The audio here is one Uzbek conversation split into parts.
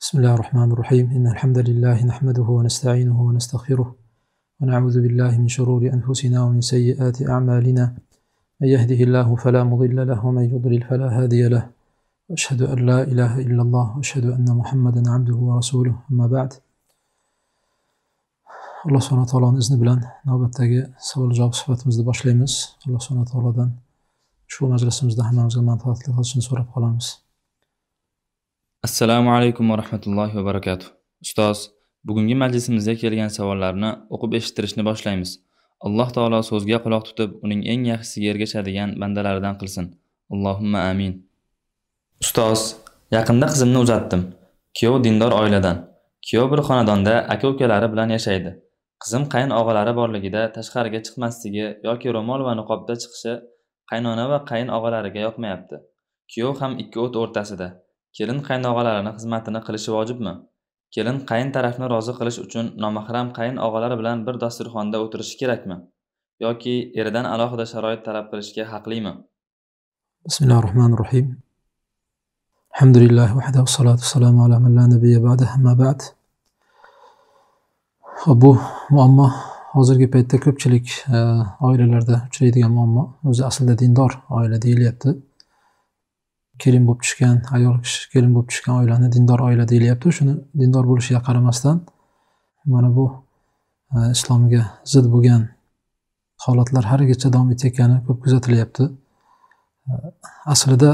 بسم الله الرحمن الرحيم إن الحمد لله نحمده ونستعينه ونستغفره ونعوذ بالله من شرور أنفسنا ومن سيئات أعمالنا من يهده الله فلا مضل له ومن يضلل فلا هادي له وأشهد أن لا إله إلا الله وأشهد أن محمدا عبده ورسوله أما بعد alloh subhanahu taoloning izni bilan navbatdagi savol javob suhbatimizni boshlaymiz. Alloh subhanahu taolodan shu majlisimizda hammamizga manfaatli qilishini so'rab qolamiz. Assalomu alaykum va rahmatullohi va barakatuh. Ustoz, bugungi majlisimizga kelgan savollarni o'qib eshittirishni boshlaymiz. Alloh taolo so'zga quloq tutib, uning eng yaxshisiga ergashadigan bandalaridan qilsin. Allohumma amin. Ustoz, yaqinda qizimni uzatdim. Kuyov dindor oiladan. Kuyov bir xonadonda aka-ukalari bilan yashaydi. Qizim qayn og'alari borligida tashqariga chiqmasligi yoki ro'mol va niqobda chiqishi qaynona va qayn og'alariga yoqmayapti. Kuyov ham ikki o't o'rtasida. Kelin qayn og'alarini xizmatini qilishi vojibmi? Kelin qayn tarafni rozi qilish uchun nomahram qayn og'alari bilan bir dasturxonda o'tirishi kerakmi? Yoki eridan alohida sharoit talab qilishga haqlimi? Bismillahirrohmanirrohim. Alhamdulillah vahda va salatu vassalamu ala man la nabiyya ba'da amma ba'd. Bu muammo hozirgi paytda ko'pchilik oilalarda uchraydigan muammo. O'zi aslida dindor oila deyilyapti. Kelin bo'lib tushgan ayol kishi, kelin bo'lib tushgan oilani dindor oila deyilyapti. Shuni dindor bo'lishiga qaramasdan mana bu islomga zid bo'lgan holatlar haligacha davom etayotgani ko'p kuzatilyapti. Aslida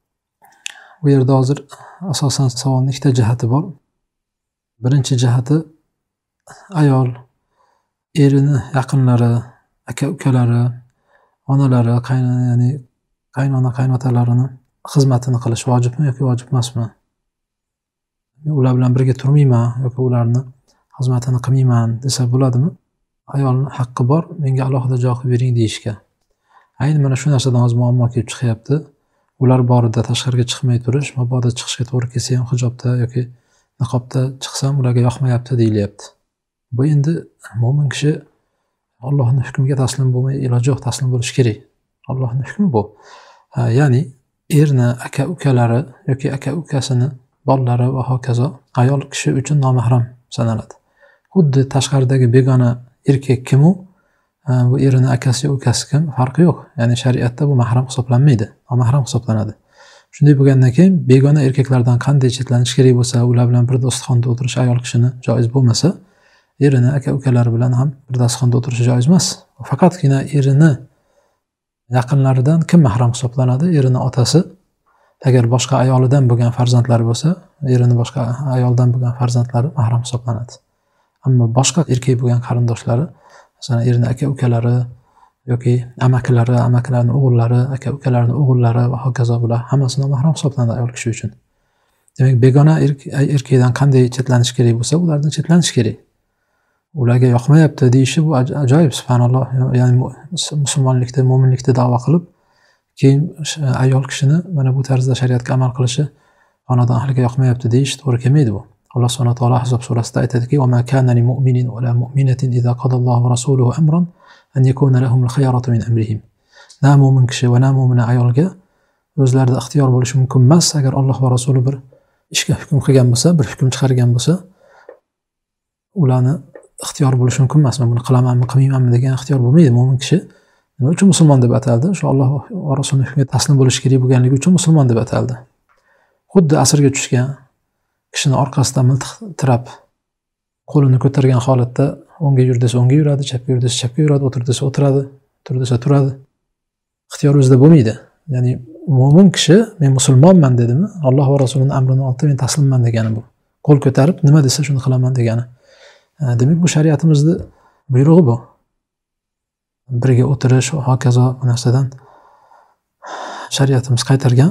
bu yerda hozir asosan savolning ikkita jihati bor. Birinchi jihati ayol erini yaqinlari, aka-ukalari, onalari, ya'ni qaynona, qaynotalarini xizmatini qilish vojibmi yoki vojib emasmi? Ular bilan birga turmayman yoki ularni xizmatini qilmayman desa bo'ladimi? Ayolning haqqi bor, menga alohida joy qilib bering deyishga. Ayni mana shu narsadan hozir muammo kelib chiqyapti. Ular borida tashqariga chiqmay turish, mabodo chiqishga to'g'ri kelsa ham hijobda yoki niqobda chiqsam ularga yoqmayapti deyilyapti. Bu endi mo'min kishi Allohning hukmiga taslim bo'lmay iloji yo'q, taslim bo'lish kerak. Allohning hukmi bu. Ya'ni erni aka-ukalari yoki aka-ukasini bolalari va hokazo ayol kishi uchun nomahram sanaladi. Xuddi tashqaridagi begona erkak kim u? Bu erini akasi, ukasi kim? Farqi yo'q. Ya'ni shariatda bu mahram hisoblanmaydi, nomahram hisoblanadi. Shunday bo'lgandan keyin begona erkaklardan qanday chetlanish kerak bo'lsa, ular bilan bir dasturxonda o'tirish ayol kishini joiz bo'lmasa, erini aka-ukalari bilan ham bir dasturxonda o'tirishi joiz emas. Faqatgina erini yaqinlaridan kim mahram hisoblanadi? Erini otasi. Agar boshqa ayolidan bo'lgan farzandlari bo'lsa, erini boshqa ayoldan bo'lgan farzandlari mahram hisoblanadi. Ammo boshqa erkak bo'lgan qarindoshlari, masalan, erini aka-ukalari yoki amakilari, amakilarning o'g'illari, aka-ukalarining o'g'illari va hokazo bular hammasi nomahram hisoblanadi ayol kishi uchun. Demak, begona erkakdan qanday chetlanish kerak bo'lsa, ulardan chetlanish kerak. Ularga yoqmayapti deyishi bu ajoyib, subhanalloh. Ya'ni musulmonlikda, mo'minlikda da'vo qilib, keyin ayol kishini mana bu tarzda shariatga amal qilishi xonadon ahliga yoqmayapti deyish to'g'ri kelmaydi bu. Alloh subhanahu taolo Ahzob surasida aytadiki: "Va ma kana lil mu'minin va la mu'minatin idza qada Allohu va rasuluhu amran an yakuna lahumul khiyaratu min amrihim." Na mo'min kishi va na mo'mina ayolga o'zlarida ixtiyor bo'lishi mumkin emas agar Alloh va rasuli bir ishga hukm qilgan bo'lsa, bir hukm chiqargan bo'lsa, ularni ixtiyor bo'lishi mumkin emas. Men buni qilamanmi, qilmaymanmi degan ixtiyor bo'lmaydi mo'min kishi. Nima uchun musulmon deb ataldi? Shu Alloh va rasulining hukmiga taslim bo'lish kerak bo'lganligi uchun musulmon deb ataldi. Xuddi asrga tushgan kishini orqasidan miltiq tirab, qo'lini ko'targan holatda o'ngga yur desa o'ngga yuradi, chapga yur desa chapga yuradi, o'tir desa o'tiradi, tur desa turadi. Ixtiyor o'zida bo'lmaydi. Ya'ni mo'min kishi men musulmonman dedimi, Alloh va rasulining amrini oldi, men taslimman degani bu. Qo'l ko'tarib nima desa shuni qilaman degani. Demak, bu shariatimizning buyrug'i bu. Birga o'tirish va hokazo bu narsadan shariatimiz qaytargan.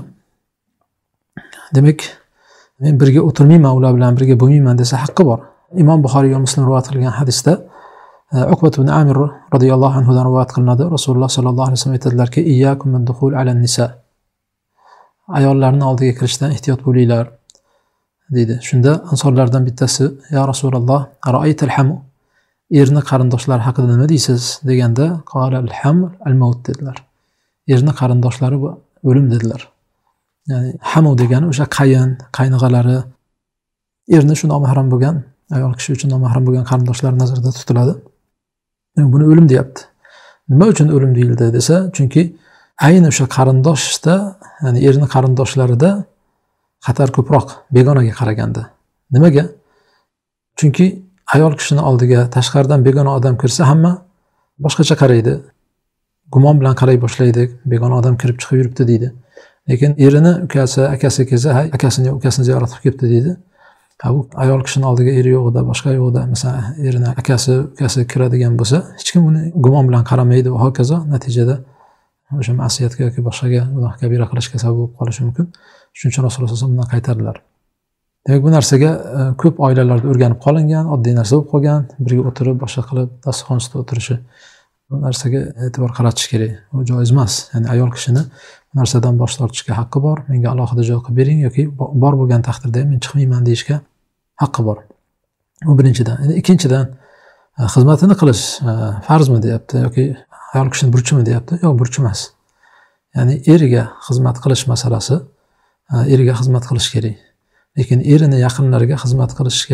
Demak, men birga o'tirmayman, ular bilan birga bo'lmayman desa haqqi bor. Imom Buxoriy va Muslim rivoyat qilgan hadisda Uqbat ibn Amir radhiyallohu anhu dan rivoyat qilinadi. Rasululloh sallallohu alayhi vasallam aytadilarki: "Iyyakum min dukhul ala nisa." Ayollarning oldiga kirishdan ehtiyot bo'linglar deydi. Shunda ansorlardan bittasi: "Ya Rasululloh, ra'aytal hamu?" Erni qarindoshlari haqida nima deysiz deganda, "Qala al-haml al-maut" dedilar. Erni qarindoshlari bu o'lim dedilar. Ya'ni hamu degani o'sha qayn, qaynog'alari, erni shu nomahram bo'lgan, ayol kishi uchun nomahram bo'lgan qarindoshlar nazarda tutiladi. Buni o'lim deyapti. Nima uchun o'lim deyildi desa, chunki ayni o'sha qarindoshda, ya'ni erni qarindoshlarida xatar ko'proq begonaga qaraganda. Nimaga? Chunki ayol kishini oldiga tashqaridan begona odam kirsa hamma boshqacha qaraydi. Gumon bilan qaray boshlaydi. Begona odam kirib chiqib yuribdi deydi. Lekin erini ukasi, akasi kelsa, hay, ukasini ziyorat qilib kelibdi deydi. Bu ayol kishining oldiga eri yo'g'ida, boshqa yo'g'ida, masalan, erini ukasi kiradigan bo'lsa, hech kim uni gumon bilan qaramaydi va hokazo. Natijada o'sha ma'siyatga yoki boshqaga gunoh kabira qilishga sabab bo'lib qolishi mumkin. Shuning uchun Rasululloh sollallohu alayhi vasallam bundan qaytardilar. Demak, bu narsaga ko'p oilalarda o'rganib qolingan, oddiy narsa bo'lib qolgan, birga o'tirib, boshqa qilib dasturxon ustida o'tirishi. Bu narsaga e'tibor qaratish kerak. Bu joiz emas. Ya'ni ayol kishini bu narsadan bosh tortishga haqqi bor. Menga alohida joy qilib bering yoki bor bo'lgan taqdirda ham men chiqmayman deyishga haqqi bor. Bu birinchidan. Endi ikkinchidan, xizmatini qilish farzmi deyapti yoki ayol kishining burchimi deyapti? Yo'q, burch emas. Ya'ni eriga xizmat qilish masalasi, eriga xizmat qilish kerak. Lekin erini yaqinlariga xizmat qilishga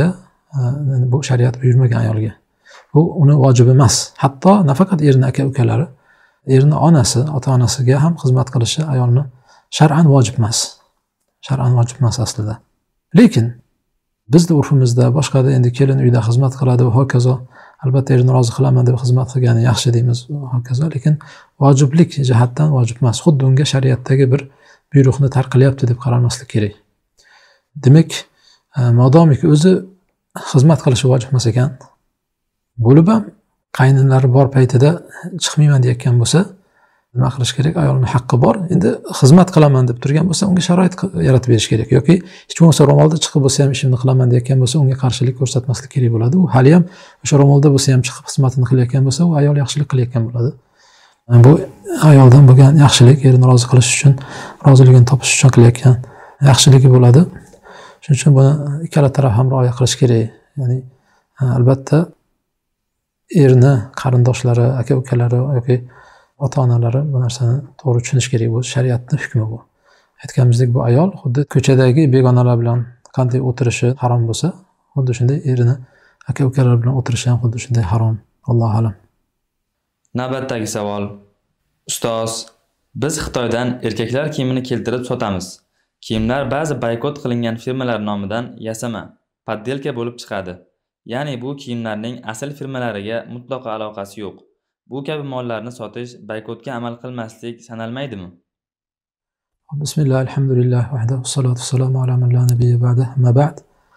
bu shariat buyurmagan ayolga. Bu uni vojibi emas. Hatto nafaqat erni aka-ukalari, erni onasi, ota-onasiga ham xizmat qilishi ayolni shar'an vojib emas. Shar'an vojib emas aslida. Lekin bizda urfimizda boshqada endi kelin uyda xizmat qiladi va hokazo. Albatta erini rozi qilaman deb xizmat qilgani yaxshi deymiz hokazo, lekin vojiblik jihatdan vojib emas. Xuddi unga shariatdagi bir buyruqni tark qilyapti deb qaralmaslik kerak. Demak, modomiki o'zi xizmat qilishi vojib emas ekan, bo'lib ham qaynilari bor paytida chiqmayman deyotgan bo'lsa, nima qilish kerak? Ayolning haqqi bor. Endi xizmat qilaman deb turgan bo'lsa, unga sharoit yaratib berish kerak yoki hech bo'lmasa ro'molda chiqib bo'lsa ham ishimni qilaman deyotgan bo'lsa, unga qarshilik ko'rsatmaslik kerak bo'ladi. U hali ham o'sha ro'molda bo'lsa ham chiqib xizmatini qilayotgan bo'lsa, u ayol yaxshilik qilayotgan bo'ladi. Bu ayoldan bo'lgan yaxshilik, erini rozi qilish uchun, roziligini topish uchun qilayotgan yaxshiligi bo'ladi. Shuning uchun buni ikkala taraf ham rioya qilish kerak. Ya'ni albatta erni qarindoshlari, aka-ukalari yoki ota-onalari bu narsani to'g'ri tushunish kerak. Bu shariatning hukmi bu. Aytganimizdek, bu ayol xuddi ko'chadagi begonalar bilan qanday o'tirishi harom bo'lsa, xuddi shunday erini aka-ukalar bilan o'tirishi ham xuddi shunday harom. Allohu a'lam. Navbatdagi savol. Ustoz, biz Xitoydan erkaklar kiyimini keltirib sotamiz. Kiyimlar ba'zi boykot qilingan firmalar nomidan yasama, poddelka bo'lib chiqadi. Ya'ni bu kiyimlarning asl firmalariga mutlaqo aloqasi yo'q. Bu kabi mollarni sotish boykotga amal qilmaslik sanalmaydimi? Bismillah, alhamdulillah, vahdahu, salatu vassalamu ala man la nabiyya ba'da, amma ba'd.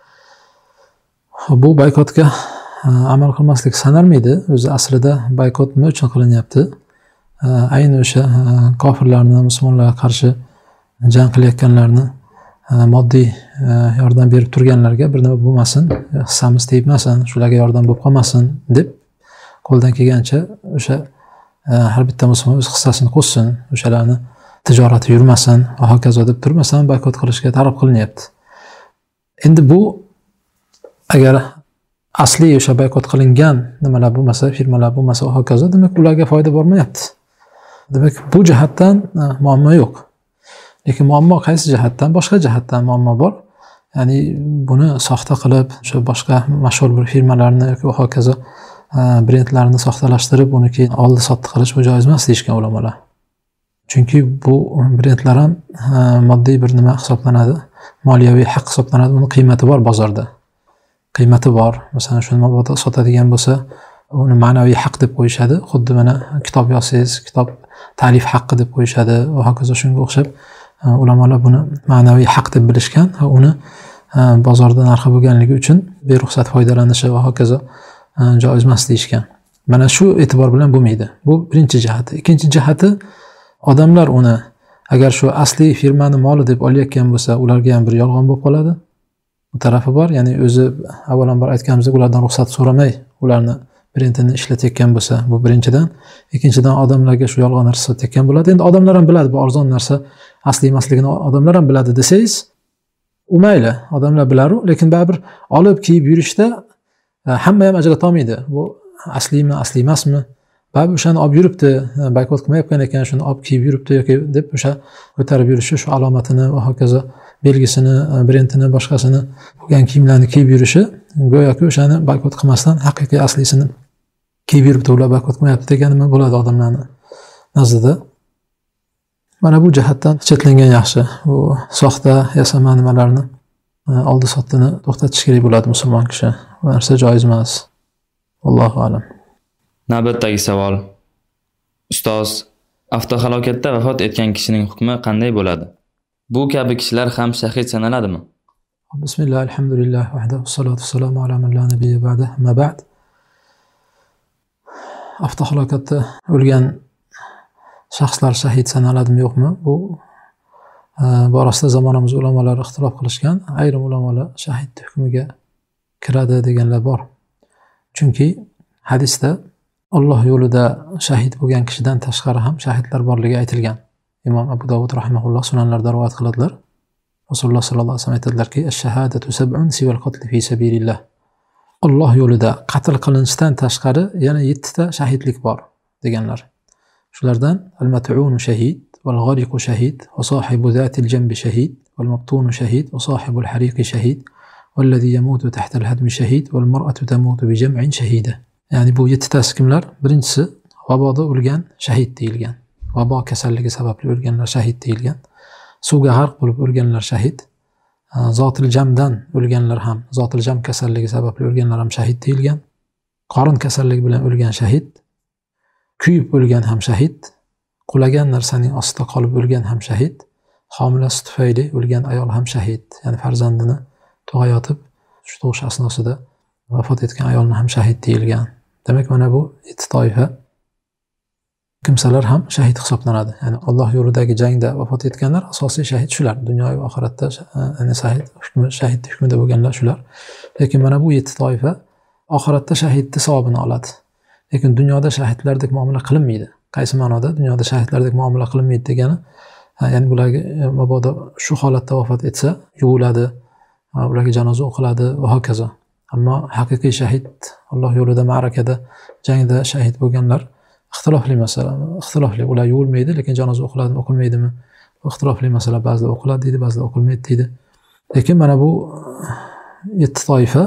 Bu boykotga amal qilmaslik sanalmaydi. O'zi aslida boykot nima uchun qilinyapti? Ayni o'sha kofirlarni musulmonlarga qarshi jang qilayotganlarni moddiy yordam berib turganlarga bir nima bo'lmasin, hissamiz tegmasin, shularga yordam bo'lib qolmasin deb qo'ldan kelgancha o'sha har bitta musulmon o'z hissasini qo'shsin, o'shalarni tijorati yurmasin va hokazo deb turmasan boykot qilishga targ'ib qilinyapti. Endi bu agar asli o'sha boykot qilingan nimalar bo'lmasa, firmalar bo'lmasa va hokazo, demak ularga foyda bormayapti. Demak, bu jihatdan muammo yo'q. Lekin muammo qaysi jihatdan? Boshqa jihatdan muammo bor. Ya'ni buni soxta qilib, o'sha boshqa mashhur bir firmalarni yoki hokazo brendlarni soxtalashtirib, uni keyin oldi-sotdi qilish bu joiz emas deyishgan ulamolar. Chunki bu brendlar ham moddiy bir nima hisoblanadi, moliyaviy haq hisoblanadi, uni qiymati bor bozorda. Qiymati bor. Masalan, shuni mabodo sotadigan bo'lsa, uni ma'naviy haq deb qo'yishadi. Xuddi mana kitob yozsangiz, kitob ta'lif haqqi deb qo'yishadi va hokazo shunga o'xshab ulamolar buni ma'naviy haq deb bilishgan va uni bozorda narxi bo'lganligi uchun beruxsat foydalanishi va hokazo joiz emas deyishgan. Mana shu e'tibor bilan bo'lmaydi. Bu birinchi jihati. Ikkinchi jihati, odamlar uni agar shu asli firmani moli deb olayotgan bo'lsa, ularga ham bir yolg'on bo'lib qoladi. Bu tarafi bor. Ya'ni o'zi avvalambor aytganimizdek, ulardan ruxsat so'ramay ularni brendini ishlatayotgan bo'lsa, bu birinchidan. Ikkinchidan, odamlarga shu yolg'on narsa sotayotgan bo'ladi. Endi odamlar ham biladi, bu arzon narsa asli emasligini odamlar ham biladi desangiz, u mayli, odamlar biladi, lekin baribir olib kiyib yurishda hamma ham ajrata olmaydi. Bu aslimi, asli emasmi? Baribir o'shani olib yuribdi, boykot qilmayotgan ekan, shuni olib kiyib yuribdi yoki deb o'sha ko'tarib yurishi, shu alomatini va hokazo belgisini, brendini, boshqasini bo'lgan kiyimlarni kiyib yurishi go'yoki o'shani boykot qilmasdan haqiqiy aslisini kiyib yuribdi, ular boykot qilmayapti degan nima bo'ladi odamlarni nazdida. Mana bu jihatdan chetlangan yaxshi. Bu soxta yasama nimalarni oldi sotdini to'xtatish kerak bo'ladi musulmon kishi. Bu narsa joiz emas. Allohu a'lam. Navbatdagi savol. Ustoz, avtohalokatda vafot etgan kishining hukmi qanday bo'ladi? Bu kabi kishilar ham shahid sanaladimi? Bismillah, alhamdulillah, vahdahu, salatu vassalamu ala man la nabiyya ba'da, amma ba'd. Avtohalokatda o'lgan shaxslar shahid sanaladimi yo'qmi? Bu borasida zamonamiz ulamolari ixtilof qilishgan. Ayrim ulamolar shahid hukmiga kiradi deganlar bor. Chunki hadisda Alloh yo'lida shahid bo'lgan kishidan tashqari ham shahidlar borligi aytilgan. Imom Abu Dovud rahimahulloh sunanlarda rivoyat qiladilar. Rasululloh sallallohu alayhi vasallam aytadilarki, "Ash-shahadatu sab'un siwal qatl fi sabilillah." Alloh yo'lida qatl qilinishdan tashqari yana 7 ta shahidlik bor deganlar. Shulardan al-mat'un shahid, wal-ghariq shahid, va sohibu zatil janbi shahid, wal-mabtun shahid, va sahibul hariq shahid, wallazi yamutu tahta al-hadmi shahid, wal mar'atu tamutu bi jam'in shahida. Ya'ni bu 7 tasi kimlar? Birinchisi vaboda o'lgan shahid deyilgan. Vabo kasalligi sababli o'lganlar shahid deyilgan. Suvga g'arq bo'lib o'lganlar shahid. Zotil jamdan o'lganlar ham, zotil jam kasalligi sababli o'lganlar ham shahid deyilgan. Qorin kasalligi bilan o'lgan shahid. Kuyib o'lgan ham shahid. Qulagan narsaning ostida qolib o'lgan ham shahid. Homilasi tufayli o'lgan ayol ham shahid. Ya'ni farzandini tug'ayotib, shu tug'ish asnosida vafot etgan ayolni ham shahid deyilgan. Demak, mana bu 7 toifa kimsalar ham shahid hisoblanadi. Ya'ni Alloh yo'lidagi jangda vafot etganlar asosiy shahid shular. Dunyo va oxiratda shahid hukmida bo'lganlar shular. Lekin mana bu 7 toifa oxiratda shahidning savobini oladi. Lekin dunyoda shahidlardek muomala qilinmaydi. Qaysi ma'noda dunyoda shahidlardek muomala qilinmaydi degani, ya'ni ularga mabodo shu holatda vafot etsa, yuviladi, ularga janoza o'qiladi va hokazo. Ammo haqiqiy shahid, Alloh yo'lida ma'rakada, jangda shahid bo'lganlar ixtilofli masala. Ixtilofli, ular yuvilmaydi, lekin janoza o'qiladimi, o'qilmaydimi? Bu ixtilofli masala. Ba'zida o'qiladi deydi, ba'zida o'qilmaydi deydi. Lekin mana bu 7 toifa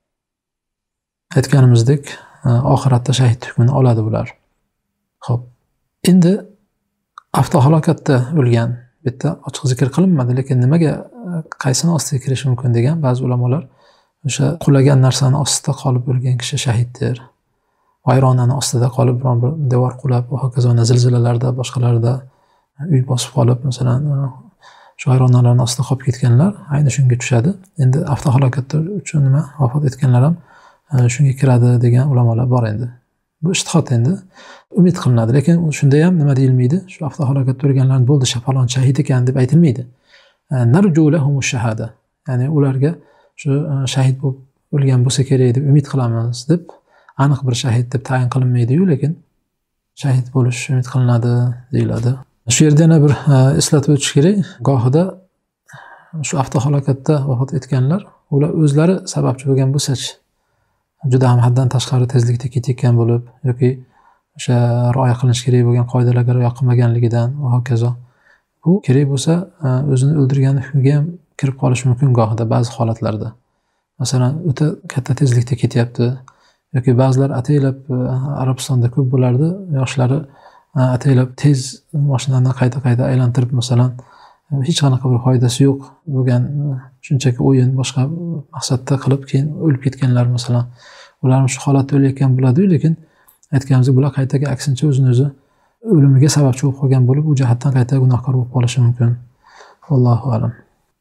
aytganimizdek oxiratda shahid hukmini oladi bular. Xo'p. Endi avtohalokatda o'lgan, bu yerda ochiq zikr qilinmadi, lekin nimaga, qaysini ostiga kirishi mumkin degan ba'zi ulamolar o'sha qulagan narsani ostida qolib o'lgan kishi shahiddir. Vayronani ostida qolib biron bir devor qulab va hokazo zilzilalarda, boshqalarda uy bosib qolib, masalan, shu vayronalarning ostida qolib ketganlar ayni shunga tushadi. Endi avtohalokatda uchun nima vafot etganlar ham shunga kiradi degan ulamolar bor endi. Bu ijtihod endi umid qilinadi, lekin shunda ham nima deyilmaydi? Shu avtohalokatda o'lganlarning bo'ldi, falon shahid ekan deb aytilmaydi. Narju lahumush shahada. Ya'ni ularga shu shahid bo'lib o'lgan bo'lsa kerak deb umid qilamiz deb aniq bir shahid deb tayin qilinmaydi-yu, lekin shahid bo'lish umid qilinadi deyiladi. Shu yerda yana bir eslatib o'tish kerak. Gohida shu avtohalokatda vafot etganlar, ular o'zlari sababchi bo'lgan bo'lsa-chi, juda ham haddan tashqari tezlikda ketayotgan bo'lib yoki o'sha rioya qilinish kerak bo'lgan qoidalarga rioya qilmaganligidan va hokazo. Bu kerak bo'lsa o'zini o'ldirgani hukmiga ham kirib qolish mumkin gohida ba'zi holatlarda. Masalan, o'ta katta tezlikda ketyapti yoki ba'zilar ataylab Arabistonda ko'p bo'lardi, yoshlari ataylab tez mashinani qayta aylantirib, masalan, hech qanaqa bir foydasi yo'q bo'lgan, shunchaki o'yin, boshqa maqsadda qilib keyin o'lib ketganlar masalan. Ular shu holatda o'layotgan bo'ladi, lekin aytganimizdek bular qaytaga aksincha o'zini-o'zi o'limiga sababchi bo'lib qolgan bo'lib, u jihatdan qayta gunohkor bo'lib qolishi mumkin. Allohu a'lam.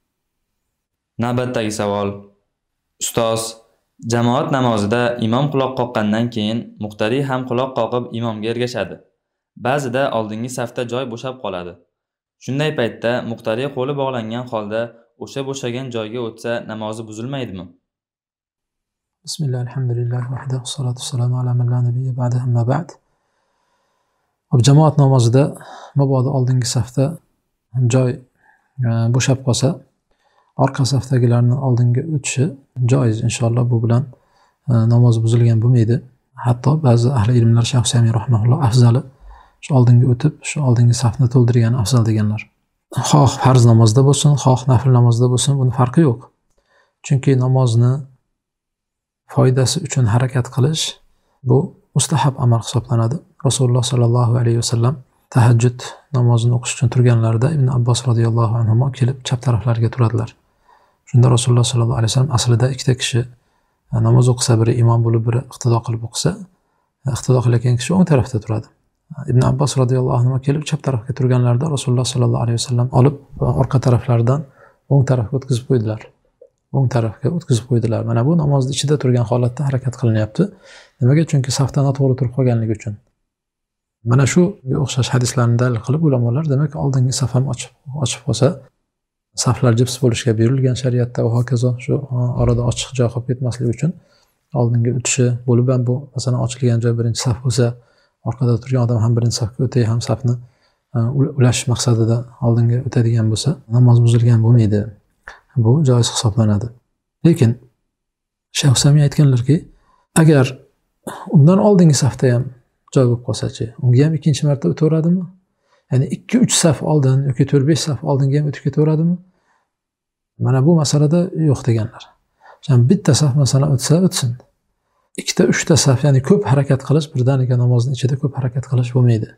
Navbatdagi savol. Ustoz, jamoat namozida imom quloq qoqqandan keyin muqtadiy ham quloq qoqib imomga ergashadi. Ba'zida oldingi safda joy bo'shab qoladi. Shunday paytda muqtadiy qo'li bog'langan holda o'sha bo'shagan joyga o'tsa namozi buzilmaydimi? Bismillah, alhamdulillah, vahdahu, salatu vassalamu ala man la nabiyya ba'da, amma ba'd. Jamoat namozida mabodo oldingi safda joy bo'shab qolsa, orqa safdagilarning oldinga o'tishi joiz inshaalloh. Bu bilan namoz buzilgan bo'lmaydi. Hatto ba'zi ahli ilmlar, Shayx Usaymin rahimahulloh, afzali shu oldinga o'tib, shu oldingi safni to'ldirgan afzal deganlar. Xoh farz namozda bo'lsin, xoh nafl namozda bo'lsin, buni farqi yo'q. Chunki namozni foydasi uchun harakat qilish bu mustahab amal hisoblanadi. Rasululloh sollallohu alayhi vasallam tahajjud namozini o'qish uchun turganlarida Ibn Abbos radhiyallohu anhu kelib chap taraflariga turadilar. Shunda Rasululloh sollallohu alayhi vasallam aslida ikkita kishi namoz o'qisa, biri imom bo'lib, biri iqtido qilib o'qisa, iqtido qilayotgan kishi o'ng tarafda turadi. Ibn Abbos radhiyallohu anhu kelib chap tarafga turganlarida Rasululloh sollallohu alayhi vasallam olib orqa taraflaridan o'ng tarafga o'tkazib qo'ydilar. O'ng tarafga o'tkazib qo'ydilar. Mana bu namozni ichida turgan holatda harakat qilinyapti. Nimaga? Chunki safdan noto'g'ri turib qolganligi uchun. Mana shunga o'xshash hadislarni dalil qilib ulamolar, demak, oldingi saf ham ochib qolsa, saflar jips bo'lishga buyurilgan shariatda va hokazo, shu orada ochiq joy qolib ketmasligi uchun oldingi o'tishi bo'lib ham bu, masalan, ochilgan joy birinchi saf bo'lsa, orqada turgan odam ham birinchi safga o'tay, ham safni ulash maqsadida oldinga o'tadigan bo'lsa, namoz buzilgan bo'lmaydi. Bu joiz hisoblanadi. Lekin Shayx Usaymin aytganlarki, agar undan oldingi safda ham joy bo'lib qolsa-chi, unga ham ikkinchi marta o'taveradimi? Ya'ni 2-3 saf oldin yoki 4-5 saf oldinga ham o'tib ketaveradimi? Mana bu masalada yo'q deganlar. Ya'ni bitta saf masalan o'tsa, o'tsin. 2-3 saf, ya'ni ko'p harakat qilish, birdaniga namozni ichida ko'p harakat qilish bo'lmaydi.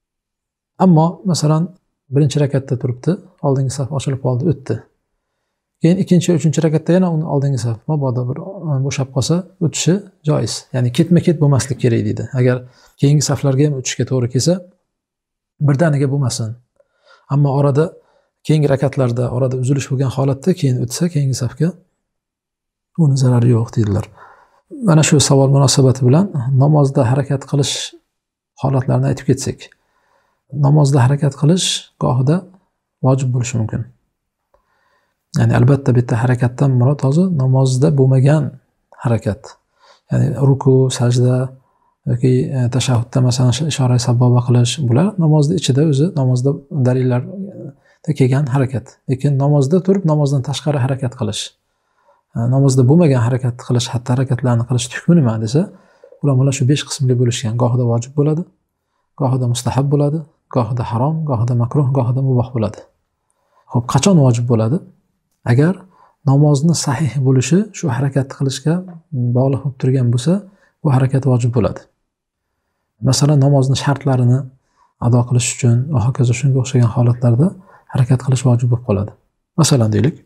Ammo masalan birinchi rakatda turibdi, oldingi saf ochilib qoldi, o'tdi. Keyin ikkinchi, uchinchi rakatda yana uni oldingi saf mabodo bir bo'shab qolsa, o'tishi joiz. Ya'ni ketma-ket bo'lmaslik kerak deydi. Agar keyingi saflarga ham o'tishga to'g'ri kelsa, birdaniga bo'lmasin. Ammo orada keyingi rakatlarda orada uzilish bo'lgan holatda keyin o'tsa, keyingi safga uni zarari yo'q deydilar. Mana shu savol munosabati bilan namozda harakat qilish holatlarini aytib ketsak. Namozda harakat qilish gohida vojib bo'lishi mumkin. Ya'ni albatta bitta harakatdan murod hozir namozda bo'lmagan harakat. Ya'ni ruku, sajda yoki tashahhudda masalan ishora sababa qilish, bular namozni ichida o'zi namozda dalillarda kelgan harakat. Lekin namozda turib namozdan tashqari harakat qilish, namozda bo'lmagan harakat qilish, xatti harakatlarni qilish hukmi nima desa, ulamolar shu 5 qismga bo'lishgan. Gohida vojib bo'ladi, gohida mustahab bo'ladi, gohida harom, gohida makruh, gohida muboh bo'ladi. Xo'p, qachon vojib bo'ladi? Agar namozni sahih bo'lishi shu harakatni qilishga bog'liq bo'lib turgan bo'lsa, bu harakat vojib bo'ladi. Masalan, namozni shartlarini ado qilish uchun va hokazo shunga o'xshagan holatlarda harakat qilish vojib bo'lib qoladi. Masalan, deylik,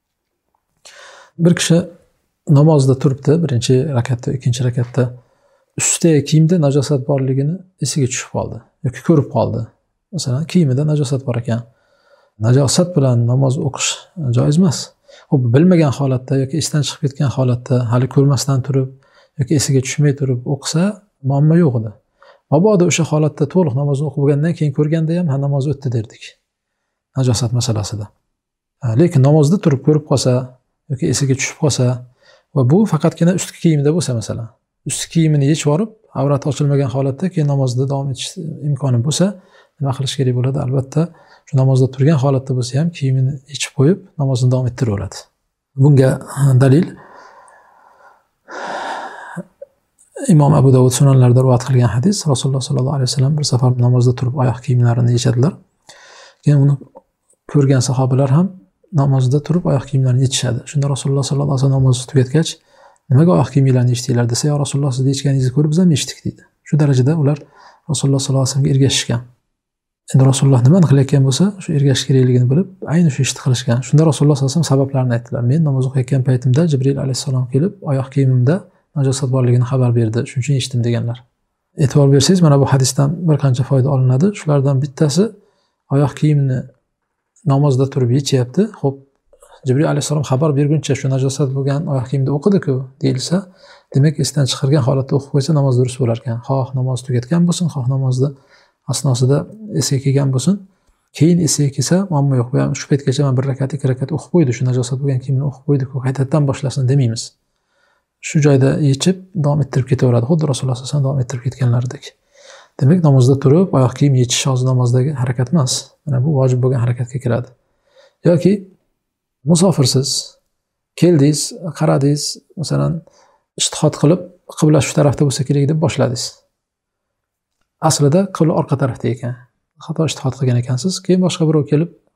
bir kishi namozda turibdi, birinchi rakatda, ikkinchi rakatda ustidagi kiyimda najosat borligini esiga tushib qoldi yoki ko'rib qoldi. Masalan, kiyimida najosat bor ekan. Najosat bilan namoz o'qish joiz emas. Xo'p, bilmagan holatda yoki esdan chiqib ketgan holatda, hali ko'rmasdan turib yoki esiga tushmay turib o'qisa, muammo yo'q edi. Mabodo o'sha holatda to'liq namozni o'qib bo'lgandan keyin ko'rganda ham namoz o'tdi derdik. Najosat masalasida. Lekin namozda turib ko'rib qolsa yoki esiga tushib qolsa va bu faqatgina ustki kiyimda bo'lsa, masalan, ustki kiyimini yechib olib, avrati ochilmagan holatda keyin namozda davom etish imkoni bo'lsa, nima qilish kerak bo'ladi? Albatta, shu namozda turgan holatda bo'lsa ham kiyimini yechib qo'yib, namozni davom ettiraveradi. Bunga dalil Imom Abu Dovud sunanlarida rivoyat qilgan hadis. Rasululloh sollallohu alayhi vasallam bir safar namozda turib oyoq kiyimlarini yechadilar. Keyin uni ko'rgan sahobalar ham namozda turib oyoq kiyimlarini yechishadi. Shunda Rasululloh sollallohu alayhi vasallam namozni tugatgach, nimaga oyoq kiyimlarini yechdinglar desa, "Ya Rasululloh, siz yechganingizni ko'rib biz ham yechdik" dedi. Shu darajada ular Rasululloh sollallohu alayhi vasallamga ergashishgan. Endi Rasululloh nimani qilayotgan bo'lsa, shu ergashish kerakligini bilib, ayni shu ishni qilishgan. Shunda Rasululloh sollallohu alayhi vasallam sabablarini aytdilar. Men namoz o'qiyotgan paytimda Jibril alayhissalom kelib, oyoq kiyimimda najosat borligini xabar berdi. Shuning uchun yechdim deganlar. E'tibor bersangiz, mana bu hadisdan bir qancha foyda olinadi. Shulardan bittasi, oyoq kiyimini namozda turib yechyapti. Xo'p, Jibril alayhissalom xabar berguncha shu najosat bo'lgan oyoq kiyimda o'qidi-ku deyilsa, demak esdan chiqargan holatda o'qib qo'ysa namoz durust bo'lar ekan. Xoh namoz tugatgan bo'lsin, xoh namozda asnosida esiga kelgan bo'lsin. Keyin esiga kelsa, muammo yo'q. Bu shu paytgacha men bir rakat, ikki rakat o'qib qo'ydi, shu najosat bo'lgan kiyimni o'qib qo'ydi-ku, qaytadan boshlasin demaymiz. Shu joyda yechib davom ettirib ketaveradi. Xuddi Rasululloh sollallohu alayhi vasallam davom ettirib ketganlaridek. Demak, namozda turib oyoq kiyim yechish hozir namozdagi harakat emas. Mana bu vojib bo'lgan harakatga kiradi. Yoki musofirsiz, keldingiz, qaradingiz, masalan, ijtihod qilib, qibla shu tarafda bo'lsa kerak deb boshladingiz. Aslida qibla orqa tarafda ekan. Xato ijtihod qilgan ekansiz. Keyin boshqa birov kelib,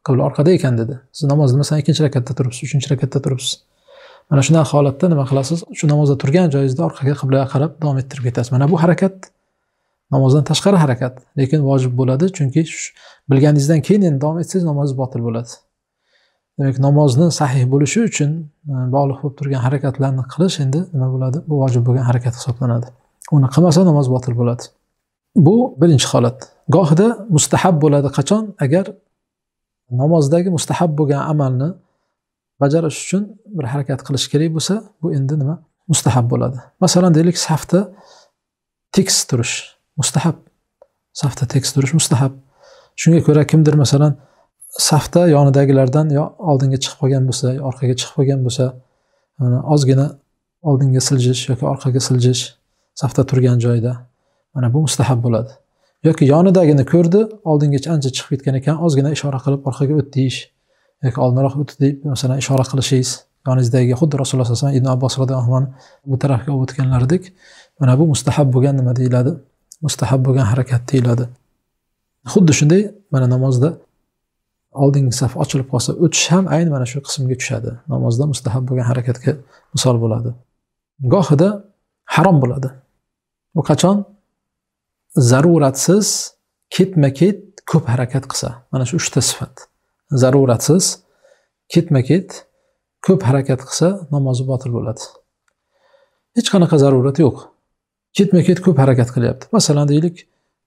qibla orqada ekan dedi. Siz namozni masalan 2-rakatda turibsiz, 3-rakatda turibsiz. Mana shunday holatda nima qilasiz? Shu namozda turgan joyingizda orqaga qiblaga qarab davom ettirib ketasiz. Mana bu harakat namozdan tashqari harakat, lekin vojib bo'ladi, chunki bilganingizdan keyin endi davom etsangiz namozingiz botil bo'ladi. Demak, namozni sahih bo'lishi uchun bog'liq bo'lib turgan harakatlarni qilish endi nima bo'ladi? Bu vojib bo'lgan harakat hisoblanadi. Uni qilmasa namoz botil bo'ladi. Bu birinchi holat. Gohida mustahab bo'ladi qachon? Agar namozdagi mustahab bo'lgan amalni bajarish uchun bir harakat qilish kerak bo'lsa, bu endi nima? Mustahab bo'ladi. Masalan, deylik, safda tekis turish mustahab. Safda tekis turish mustahab. Shunga ko'ra kimdir masalan safda yonidagilardan yo oldinga chiqib qolgan bo'lsa, yo orqaga chiqib qolgan bo'lsa, ozgina oldinga siljish yoki orqaga siljish safda turgan joyda, mana bu mustahab bo'ladi. Yoki yonidagini ko'rdi, oldingacha ancha chiqib ketgan ekan, ozgina ishora qilib orqaga o't deyish yoki oldinroq o't deb masalan ishora qilishingiz, yoningizdagiga xuddi Rasululloh sollallohu alayhi vasallam Ibn Abbos radhiyallohu anhu bu tarafga o'tganlaridek, mana bu mustahab bo'lgan nima deyiladi? Mustahab bo'lgan harakat deyiladi. Xuddi shunday mana namozda oldingi saf ochilib qolsa, o'tish ham ayni mana shu qismga tushadi. Namozda mustahab bo'lgan harakatga misol bo'ladi. Gohida harom bo'ladi. Bu qachon? Zaruratsiz ketma-ket ko'p harakat qilsa. Mana shu 3 ta sifat. Zaruratsiz ketma-ket ko'p harakat qilsa namozi botil bo'ladi. Hech qanaqa zarurat yo'q. Ketma-ket ko'p harakat qilyapti. Masalan, deylik,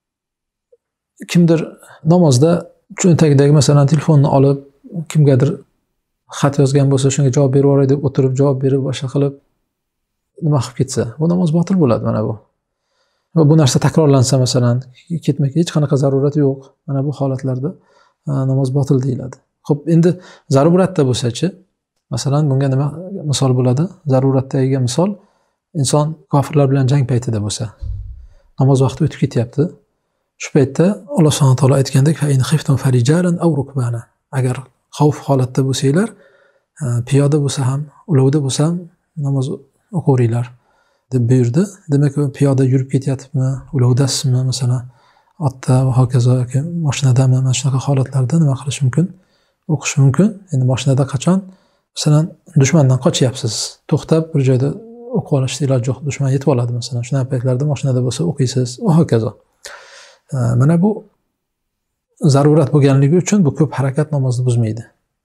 kimdir namozda cho'ntagidagi masalan telefonni olib kimgadir xat yozgan bo'lsa, shunga javob berib yuboray deb o'tirib javob berib boshqa qilib nima qilib ketsa, bu namoz botil bo'ladi mana bu. Va bu narsa takrorlansa masalan, ketma-ket hech qanaqa zarurat yo'q. Mana bu holatlarda namoz botil deyiladi. Xo'p, endi zaruratda bo'lsa-chi, masalan, bunga nima misol bo'ladi? Zaruratdagi misol inson kofirlar bilan jang paytida bo'lsa, namoz vaqti o'tib ketyapti. Shu paytda Alloh subhanahu va taolo aytgandek, fa in khiftum farijalan aw rukbana. Agar xavf holatda bo'lsanglar, piyoda bo'lsa ham, ulovda bo'lsa ham namoz o'qinglar deb buyurdi. Demak, piyoda yurib ketyaptimi, ulovdasizmi, masalan, otda va hokazo yoki mashinadami, mana shunaqa holatlarda nima qilish mumkin? O'qish mumkin. Endi mashinada qachon? Masalan, dushmandan qochyapsiz. To'xtab bir joyda o'qib olishni iloji yo'q, dushman yetib oladi masalan. Shunaqa paytlarda mashinada bo'lsa o'qiysiz va hokazo. Mana bu zarurat bo'lganligi uchun bu ko'p harakat namozni buzmaydi.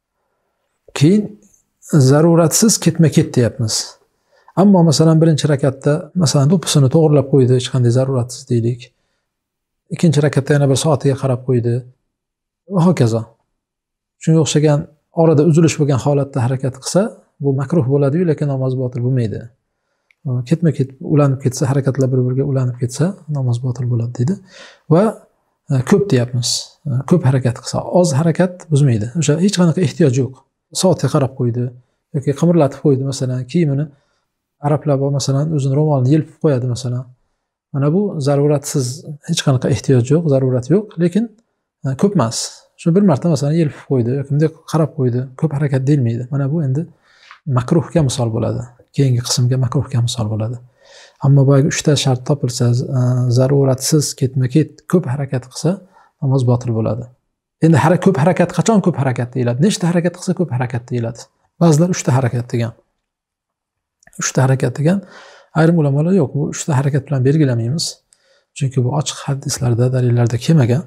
Keyin zaruratsiz ketma-ket deyapmiz. Ammo masalan birinchi rakatda masalan do'ppisini to'g'rilab qo'ydi, hech qanday zaruratsiz deylik. Ikkinchi rakatda yana bir soatiga qarab qo'ydi va hokazo. Shunga o'xshagan orada uzilish bo'lgan holatda harakat qilsa, bu makruh bo'ladi-yu, lekin namoz botil bo'lmaydi. Ketma-ket ulanib ketsa, harakatlar bir-biriga ulanib ketsa, namoz botil bo'ladi deydi. Va ko'p deyapmiz. Ko'p harakat qilsa, oz harakat buzmaydi. O'sha hech qanaqa ehtiyoj yo'q. Soatga qarab qo'ydi yoki qimirlatib qo'ydi masalan, kiyimini arablar masalan o'zini ro'molini yelpib qo'yadi masalan. Mana bu zaruratsiz, hech qanaqa ehtiyoj yo'q, zarurat yo'q, lekin ko'p emas. Shu bir marta masalan yelpib qo'ydi yoki bunday qarab qo'ydi, ko'p harakat deyilmaydi. Mana bu endi makruhga misol bo'ladi. Keyingi qismga makruhga misol bo'ladi. Ammo boyagi 3 ta shart topilsa, zaruratsiz ketma-ket ko'p harakat qilsa, namoz botil bo'ladi. Endi ko'p harakat qachon ko'p harakat deyiladi? Nechta harakat qilsa ko'p harakat deyiladi? Ba'zilar 3 ta harakat degan. 3 ta harakat degan, ayrim ulamolar yo'q, bu 3 ta harakat bilan belgilamaymiz. Chunki bu ochiq hadislarda, dalillarda kelmagan.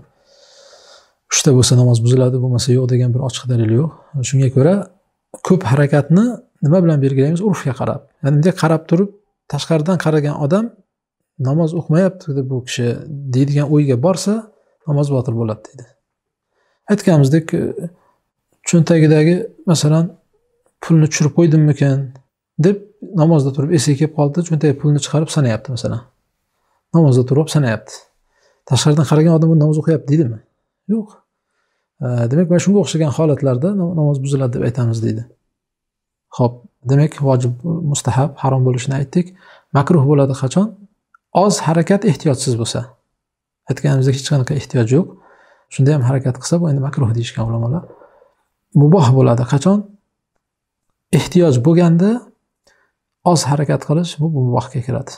3 ta bo'lsa namoz buziladi, bo'lmasa yo'q degan bir ochiq dalil yo'q. Shunga ko'ra ko'p harakatni nima bilan belgilaymiz? Urfga qarab. Ya'ni bunday qarab turib, tashqaridan qaragan odam namoz o'qimayapti deb bu kishi deydigan o'yga borsa, namoz botil bo'ladi dedi. Aytganimizdek, cho'ntagidagi masalan pulni tushirib qo'ydimmikin deb namozda turib esiga kelib qoldi, cho'ntagi pulni chiqarib sanayapti masalan. Namozda turib sanayapti. Tashqaridan qaragan odam bu namoz o'qiyapti deydimi? Yo'q. Demak, mana shunga o'xshagan holatlarda namoz buziladi deb aytamiz deydi. Xo'p, demak, vojib, mustahab, harom bo'lishini aytdik. Makruh bo'ladi qachon? Oz harakat ehtiyojsiz bo'lsa. Aytganimizdek hech qanaqa ehtiyoj yo'q. Shunda ham harakat qilsa, bu endi makruh deyishgan ulamolar. Muboh bo'ladi qachon? Ehtiyoj bo'lganda oz harakat qilish bu mubohga kiradi.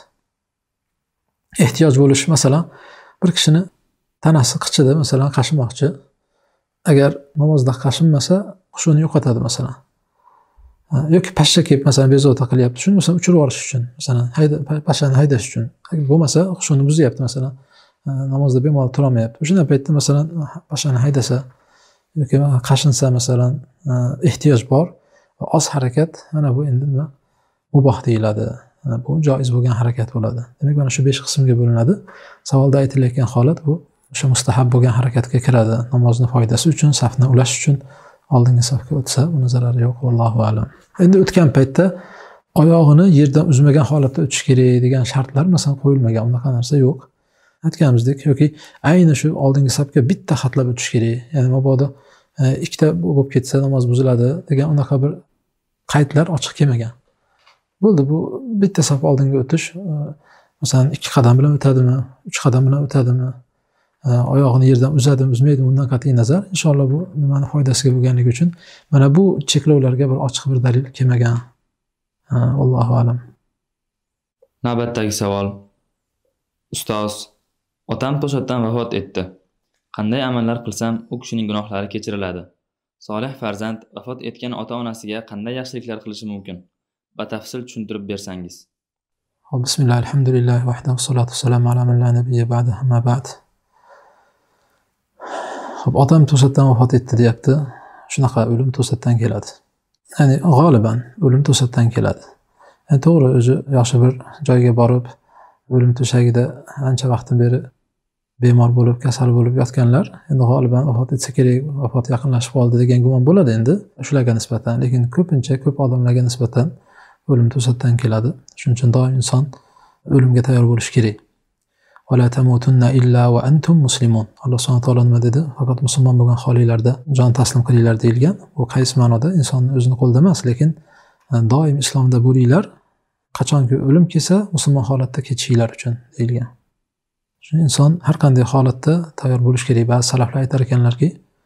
Ehtiyoj bo'lish, masalan, bir kishini tanasi qichida masalan qashimoqchi, agar namozda qashinmasa hushini yo'qotadi masalan. Yoki pashsha kelib masalan bezovta qilyapti, shuni masalan uchirib yuborish uchun, masalan pashshani haydash uchun. Bo'lmasa hushini buzyapti masalan, namozda bemalol turolmayapti. O'shanday paytda masalan pashshani haydasa yoki qashinsa masalan ehtiyoj bor va oz harakat, mana bu endi nima muboh deyiladi. Bu joiz bo'lgan harakat bo'ladi. Demak, mana shu 5 qismga bo'linadi. Savolda aytilayotgan holat bu o'sha mustahab bo'lgan harakatga kiradi. Namozni foydasi uchun, safni ulash uchun oldingi safga o'tsa, uni zarari yo'q, vallohu a'lam. Endi o'tgan paytda oyog'ini yerdan uzmagan holatda o'tish kerak degan shartlar masalan qo'yilmagan, unaqa narsa yo'q. Aytganimizdek, yoki ayni shu oldingi safga bitta xatlab o'tish kerak. Ya'ni mabodo ikkita bo'lib ketsa namoz buziladi degan unaqa bir qaydlar ochiq kelmagan. Bo'ldi, bu bitta saf oldinga o'tish, masalan 2 qadam bilan o'tadimi, 3 qadam bilan o'tadimi, oyog'ini yerdan uzadimi, uzmaydimi, undan qat'iy nazar, inshaalloh bu nimani foydasiga bo'lganligi uchun mana bu cheklovlarga bir ochiq bir dalil kelmagan. Allohu a'lam. Navbatdagi savol. Ustoz, otam to'satdan vafot etdi. Qanday amallar qilsam u kishining gunohlari kechiriladi? Solih farzand vafot etgan ota-onasiga qanday yaxshiliklar qilishi mumkin? Batafsil tushuntirib bersangiz. Bismillah, alhamdulillah, vahdahu salatu vassalamu ala man la nabiyya ba'da, amma ba'd. Xo'p, otam to'satdan vafot etdi deyapti. Shunaqa o'lim to'satdan keladi. Ya'ni g'oliban o'lim to'satdan keladi. To'g'ri, o'zi yaxshi bir joyga borib, o'lim to'shagida ancha vaqtdan beri bemor bo'lib, kasal bo'lib yotganlar, endi g'oliban vafot etsa kerak, vafot yaqinlashib qoldi degan gumon bo'ladi endi shularga nisbatan. Lekin ko'p odamlarga nisbatan o'lim to'satdan keladi. Shuning uchun doim inson o'limga tayyor bo'lish kerak. Va la tamutunna illa va antum muslimun. Alloh subhanahu va taolo nima dedi? Faqat musulmon bo'lgan holinglarda jon taslim qilinglar deyilgan. Bu qaysi ma'noda? Insonning o'zini qo'lida emas, lekin doim islomda bo'linglar. Qachonki o'lim kelsa, musulmon holatda ketishinglar uchun deyilgan. Shuning inson har qanday holatda tayyor bo'lish kerak. Ba'zi salaflar aytar ekanlarki,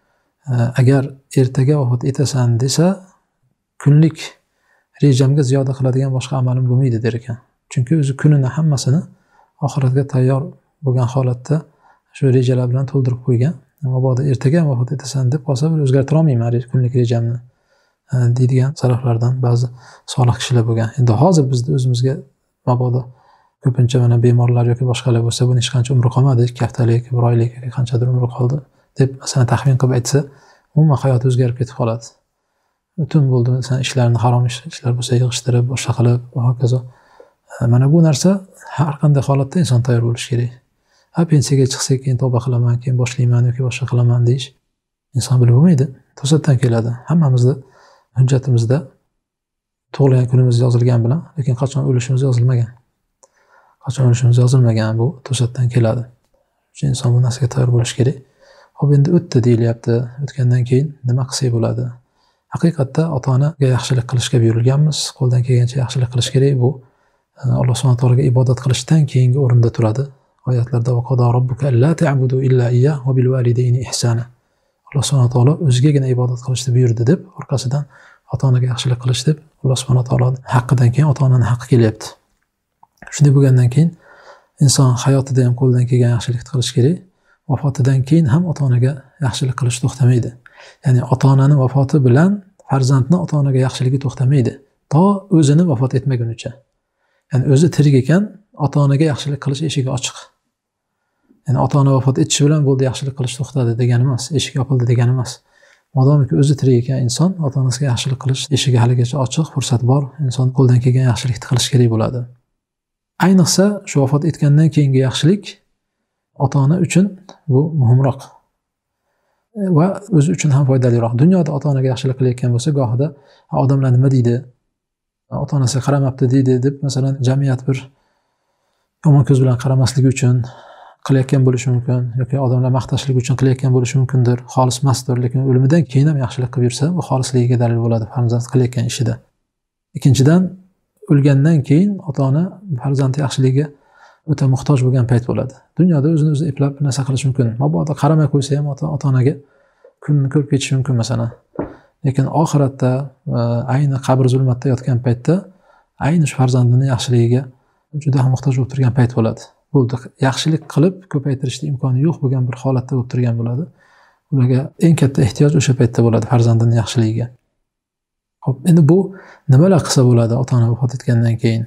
agar ertaga vafot etasan desa, kunlik rejamga ziyoda qiladigan boshqa amalim bo'lmaydi der ekan. Chunki o'zi kunini hammasini oxiratga tayyor bo'lgan holatda shu rejalar bilan to'ldirib qo'ygan. Mabodo ertaga vafot etasan deb qolsa, bir o'zgartira olmayman kunlik rejamni deydigan salaflardan ba'zi solih kishilar bo'lgan. Endi hozir bizda o'zimizga mabodo ko'pincha mana bemorlar yoki boshqalar bo'lsa, buni hech qancha umri qolmadi, 2 haftalik, 1 oylik yoki qanchadir umri qoldi deb masalan taxmin qilib aytsa, umuman hayoti o'zgarib ketib qoladi. Butun bo'ldi, masalan ishlarni harom ishlar bo'lsa yig'ishtirib, boshqa qilib va hokazo. Mana bu narsa har qanday holatda inson tayyor bo'lishi kerak. Pensiyaga chiqsak, keyin tavba qilaman, keyin boshlayman yoki boshqa qilaman deyish inson bilib bo'lmaydi. To'satdan keladi. Hammamizda hujjatimizda tug'ilgan kunimiz yozilgan bilan, lekin qachon o'lishimiz yozilmagan. Qachon o'lishimiz yozilmagan, bu to'satdan keladi. Shuning inson bu narsaga tayyor bo'lishi kerak. Xo'p, endi o'tdi deyilyapti. O'tgandan keyin nima qilsak bo'ladi? Haqiqatda ota-onaga yaxshilik qilishga buyurilganmiz. Qo'ldan kelgancha yaxshilik qilish kerak. Bu Alloh subhanahu va taologa ibodat qilishdan keyingi o'rinda turadi. Oyatlarda va qada robbuka alla ta'budu illa iyyah va bil validayni ihsana. Alloh subhanahu va taolo o'zigagina ibodat qilishni buyurdi deb, orqasidan ota-onaga yaxshilik qilish deb Alloh subhanahu va taolo haqqidan keyin ota-onaning haqqi kelyapti. Shunday bo'lgandan keyin inson hayotida ham qo'ldan kelgan yaxshilikni qilish kerak. Vafotidan keyin ham ota-onaga yaxshilik qilish to'xtamaydi. Ya'ni ota-onaning vafoti bilan farzandning ota-onaga yaxshiligi to'xtamaydi, to o'zini vafot etmagunicha. Ya'ni o'zi tirik ekan, ota-onaga yaxshilik qilish eshigi ochiq. Ya'ni ota-ona vafot etishi bilan bo'ldi yaxshilik qilish to'xtadi degani emas, eshik yopildi degani emas. Modomiki o'zi tirik ekan inson, ota-onasiga yaxshilik qilish eshigi haligacha ochiq, fursat bor. Inson qo'ldan kelgan yaxshilikni qilish kerak bo'ladi. Ayniqsa shu vafot etgandan keyingi yaxshilik ota-ona uchun bu muhimroq va o'zi uchun ham foydaliroq. Dunyoda ota-onaga yaxshilik qilayotgan bo'lsa, gohida odamlar nima deydi? Ota-onasiga qaramabdi deydi deb masalan jamiyat bir yomon ko'z bilan qaramasligi uchun qilayotgan bo'lishi mumkin yoki odamlar maqtashligi uchun qilayotgan bo'lishi mumkindir. Xolis emasdir, lekin o'limidan keyin ham yaxshilik qilib yursa, bu xolisligiga dalil bo'ladi farzand qilayotgan ishida. Ikkinchidan, o'lgandan keyin ota-ona farzand yaxshiligiga o'ta muhtoj bo'lgan payt bo'ladi. Dunyoda o'zini o'zi eplab narsa qilish mumkin. Mabodo qaramay qo'ysa ham ota-onaga kunni ko'rib ketishi mumkin masalan. Lekin oxiratda ayni qabr zulmatda yotgan paytda ayni shu farzandining yaxshiligiga juda ham muhtoj bo'lib turgan payt bo'ladi. Bu yaxshilik qilib ko'paytirishga imkoni yo'q bo'lgan bir holatda bo'lib turgan bo'ladi. ularga eng katta ehtiyoj o'sha paytda bo'ladi farzandining yaxshiligiga. Xo'p, endi bu nimalar qilsa bo'ladi ota-ona vafot etgandan keyin?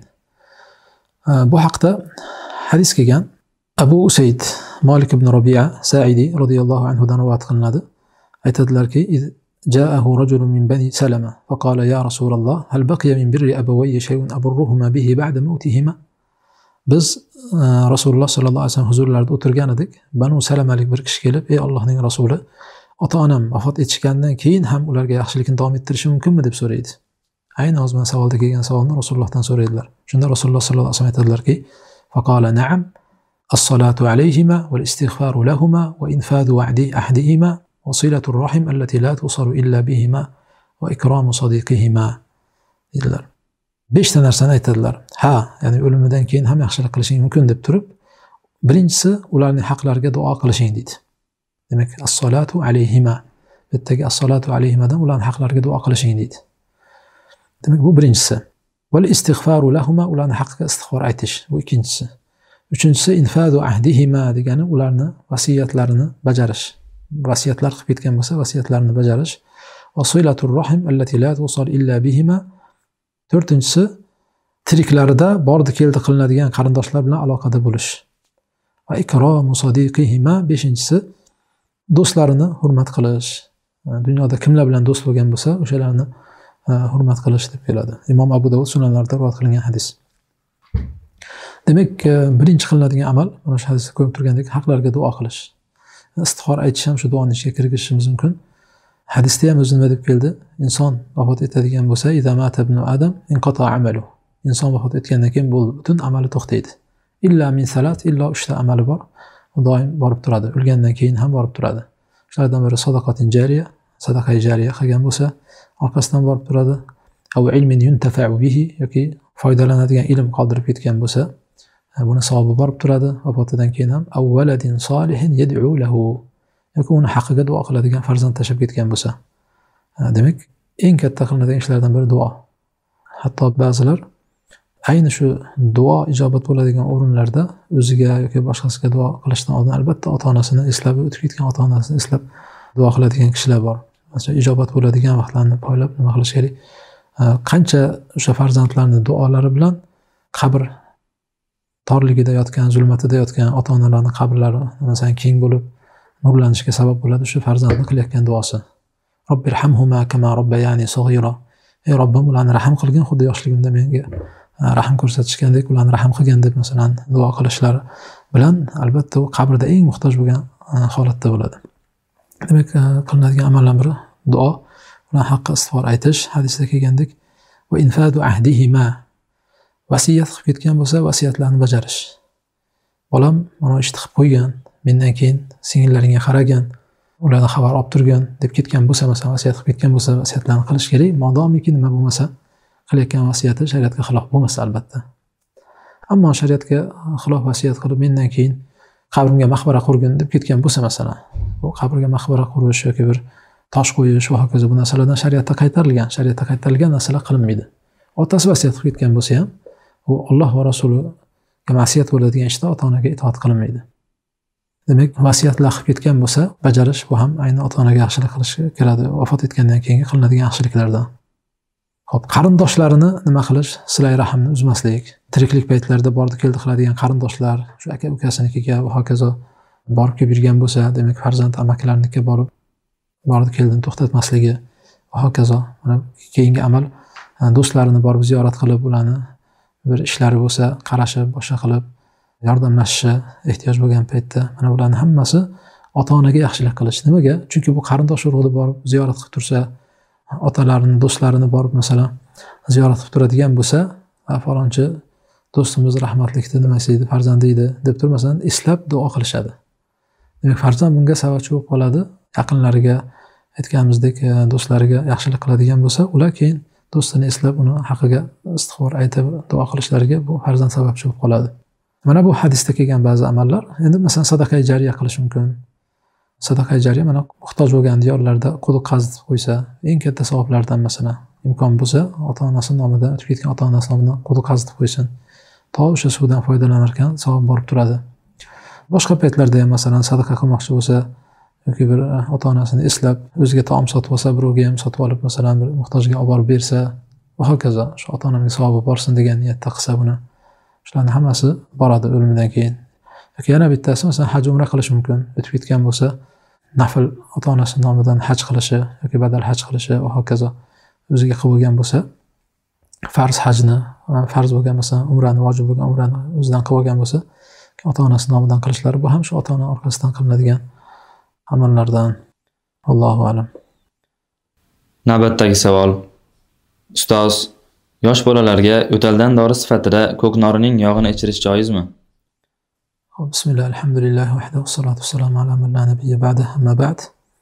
Bu haqda hadis kelgan. Abu Usayd Malik ibn Rabi'a Sa'idi radhiyallohu anhu dan rivoyat qilinadi. Aytadilarki, جاءه رجل من بني سلمة فقال يا رسول الله هل بقي من بر أبوي شيء أبرهما به بعد موتهما؟ Biz Rasululloh sallallohu alayhi vasallam huzurlarida o'tirgan edik. Banu Salamalik bir kishi kelib, "Ey Allohning rasuli, ota-onam vafot etishgandan keyin ham ularga yaxshilikni davom ettirishi mumkinmi?" deb so'raydi. Ayni hozir mana savolda kelgan savolni Rasulullohdan so'raydilar. Shunda Rasululloh sallallohu alayhi vasallam aytadilarki, "Faqala na'am, as-salatu alayhima wal istighfaru lahuma wa infadu ahdihima wa silatu ar-rahim allati la tusaru illa bihima wa ikramu sadiqihima." dedilar. 5 ta narsani aytadilar. Ha, ya'ni o'limidan keyin ham yaxshilik qilishing mumkin deb turib, birinchisi ularning haqlariga duo qilishing deydi. Demak, as-salatu alayhima. Bittagi as-salatu alayhimadan ularning haqlariga duo qilishing deydi. Demak, bu birinchisi. Val istighfaru lahuma, ularning haqqiga istig'for aytish, bu ikkinchisi. Uchinchisi infadu ahdihima degani ularning vasiyatlarini bajarish. Vasiyatlar qilib ketgan bo'lsa, vasiyatlarini bajarish. Va silatur rahim allati la tusal illa bihima. To'rtinchisi, tiriklarida bordi keldi qilinadigan qarindoshlar bilan aloqada bo'lish. Va ikromu sadiqihima. Beshinchisi, do'stlarini hurmat qilish. Dunyoda kimlar bilan do'st bo'lgan bo'lsa, o'shalarni hurmat qilish deb keladi. Imom Abu Dawud sunanlarida rivoyat qilingan hadis. Demak, birinchi qilinadigan amal mana shu hadisda ko'rib turgandek haqlarga duo qilish. Istig'for aytish ham shu duoning ichiga kirgizishimiz mumkin. Hadisda ham o'zi nima deb keldi? Inson vafot etadigan bo'lsa, idza mata ibnu adam inqata amalu. Inson vafot etgandan keyin bu butun amali to'xtaydi. Illa min salat, illo 3 ta amali bor. U doim borib turadi. O'lgandan keyin ham borib turadi. Shulardan biri sadaqatin jariya, sadaqa jariya qilgan bo'lsa, orqasidan borib turadi. Aw ilmin yuntafa'u bihi, yoki foydalanadigan ilm qoldirib ketgan bo'lsa, buni savobi borib turadi vafotidan keyin ham. Aw waladin solihin yad'u lahu, yoki uni haqqiga duo qiladigan farzand tashlab ketgan bo'lsa. Demak, eng katta qilinadigan ishlardan biri duo. Hatto ba'zilar ayni shu duo ijobat bo'ladigan o'rinlarda o'ziga yoki boshqasiga duo qilishdan oldin albatta ota-onasini eslab, o'tib ketgan ota-onasini eslab duo qiladigan kishilar bor. Masalan, ijobat bo'ladigan vaqtlarni poylab nima qilish kerak? Qancha o'sha farzandlarning duolari bilan qabr torligida yotgan, zulmatida yotgan ota-onalarning qabrlari masalan keng bo'lib nurlanishga sabab bo'ladi shu farzandni qilayotgan duosi. Robbirhamhuma kama robbayani saghira. Ey Robbim, ularni rahim qilgin, xuddi yoshligimda menga rahim ko'rsatishgandek ularni rahim qilgan deb masalan duo qilishlari bilan albatta u qabrda eng muhtoj bo'lgan holatda bo'ladi. Demak, qilinadigan amallardan biri duo, ular haqqa istig'for aytish, hadisda kelgandek, va infadu ahdihima. Vasiyat qilib ketgan bo'lsa, vasiyatlarni bajarish. Bolam mana ishni qilib qo'ygan, mendan keyin singillaringga qaragan, ulardan xabar olib turgan deb ketgan bo'lsa, masalan, vasiyat qilib ketgan bo'lsa, vasiyatlarni qilish kerak. Modomiki nima bo'lmasa, qilayotgan vasiyati shariatga xilof bo'lmasa albatta. Ammo shariatga xilof vasiyat qilib mendan keyin qabrimga maqbara qurgin deb ketgan bo'lsa, masalan, bu qabrga maqbara qurish yoki bir tosh qo'yish va hokazo bu narsalardan shariatda qaytarilgan narsalar qilinmaydi. Otasi vasiyat qilib ketgan bo'lsa ham, u Alloh va Rasuliga ma'siyat bo'ladigan ishda ota-onaga itoat qilinmaydi. Demak, vasiyatlar qilib ketgan bo'lsa, bajarish bu ham ayni ota-onaga yaxshilik qilishga kiradi. Vafot etgandan keyin qilinadigan yaxshiliklardan. Xo'p, qarindoshlarini nima qilish? Silay rahmni uzmaslik. Tiriklik paytlarida bordi keldi qiladigan qarindoshlar, shu aka ukasinikiga va hokazo borib kelib yurgan bo'lsa, demak farzand amakilarnikiga borib bordi keldini to'xtatmasligi va hokazo. Mana keyingi amal do'stlarini borib ziyorat qilib, ularni bir ishlari bo'lsa, qarashib, boshqa qilib yordamlashishi ehtiyoj bo'lgan paytda mana bularning hammasi ota-onaga yaxshilik qilish. Nimaga? Chunki bu qarindosh urug'ida borib ziyorat qilib tursa, otalarini, do'stlarini borib masalan ziyorat qilib turadigan bo'lsa, falonchi do'stimiz rahmatlikda nima deydi, farzandi edi deb turmasan, eslab duo qilishadi. Demak, farzand bunga sababchi bo'lib qoladi. Yaqinlariga, aytganimizdek, do'stlariga yaxshilik qiladigan bo'lsa, ular keyin do'stini eslab uni haqqiga istig'for aytib duo qilishlariga bu farzand sababchi bo'lib qoladi. Mana bu hadisda kelgan ba'zi amallar. Endi masalan sadaqa jariya qilish mumkin. Sadaqa jariya mana muhtoj bo'lgan diyorlarda quduq qazitib qo'ysa, eng katta savoblardan masalan imkon bo'lsa, ota-onasi nomidan, o'tib ketgan ota-onasi nomidan quduq qazitib qo'ysin. To o'sha suvdan foydalanar ekan, savob borib turadi. Boshqa paytlarda ham masalan sadaqa qilmoqchi bo'lsa, yoki bir ota-onasini eslab o'ziga taom sotib olsa, birovga ham sotib olib, masalan, bir muhtojga olib borib bersa va hokazo, shu ota-onamga savobi borsin degan niyatda qilsa buni, shularning hammasi boradi o'limidan keyin. Yoki yana bittasi, masalan, haj umra qilish mumkin. O'tib ketgan bo'lsa, nafl ota-onasi nomidan haj qilishi yoki badal haj qilishi va hokazo. O'ziga qilib bo'lgan bo'lsa, farz hajni, farz bo'lgan masalan, umrani, vojib bo'lgan umrani o'zidan qilib olgan bo'lsa, ota-onasi nomidan qilishlari bu ham shu ota-ona orqasidan qilinadigan amallardan. Allohu a'lam. Navbatdagi savol. Ustoz, yosh bolalarga yo'taldan dori sifatida ko'knorining yog'ini ichirish joizmi? Bismillah, alhamdulillah, vahdahu, wassalatu wassalamu ala man la nabiyya ba'da, amma ba'd.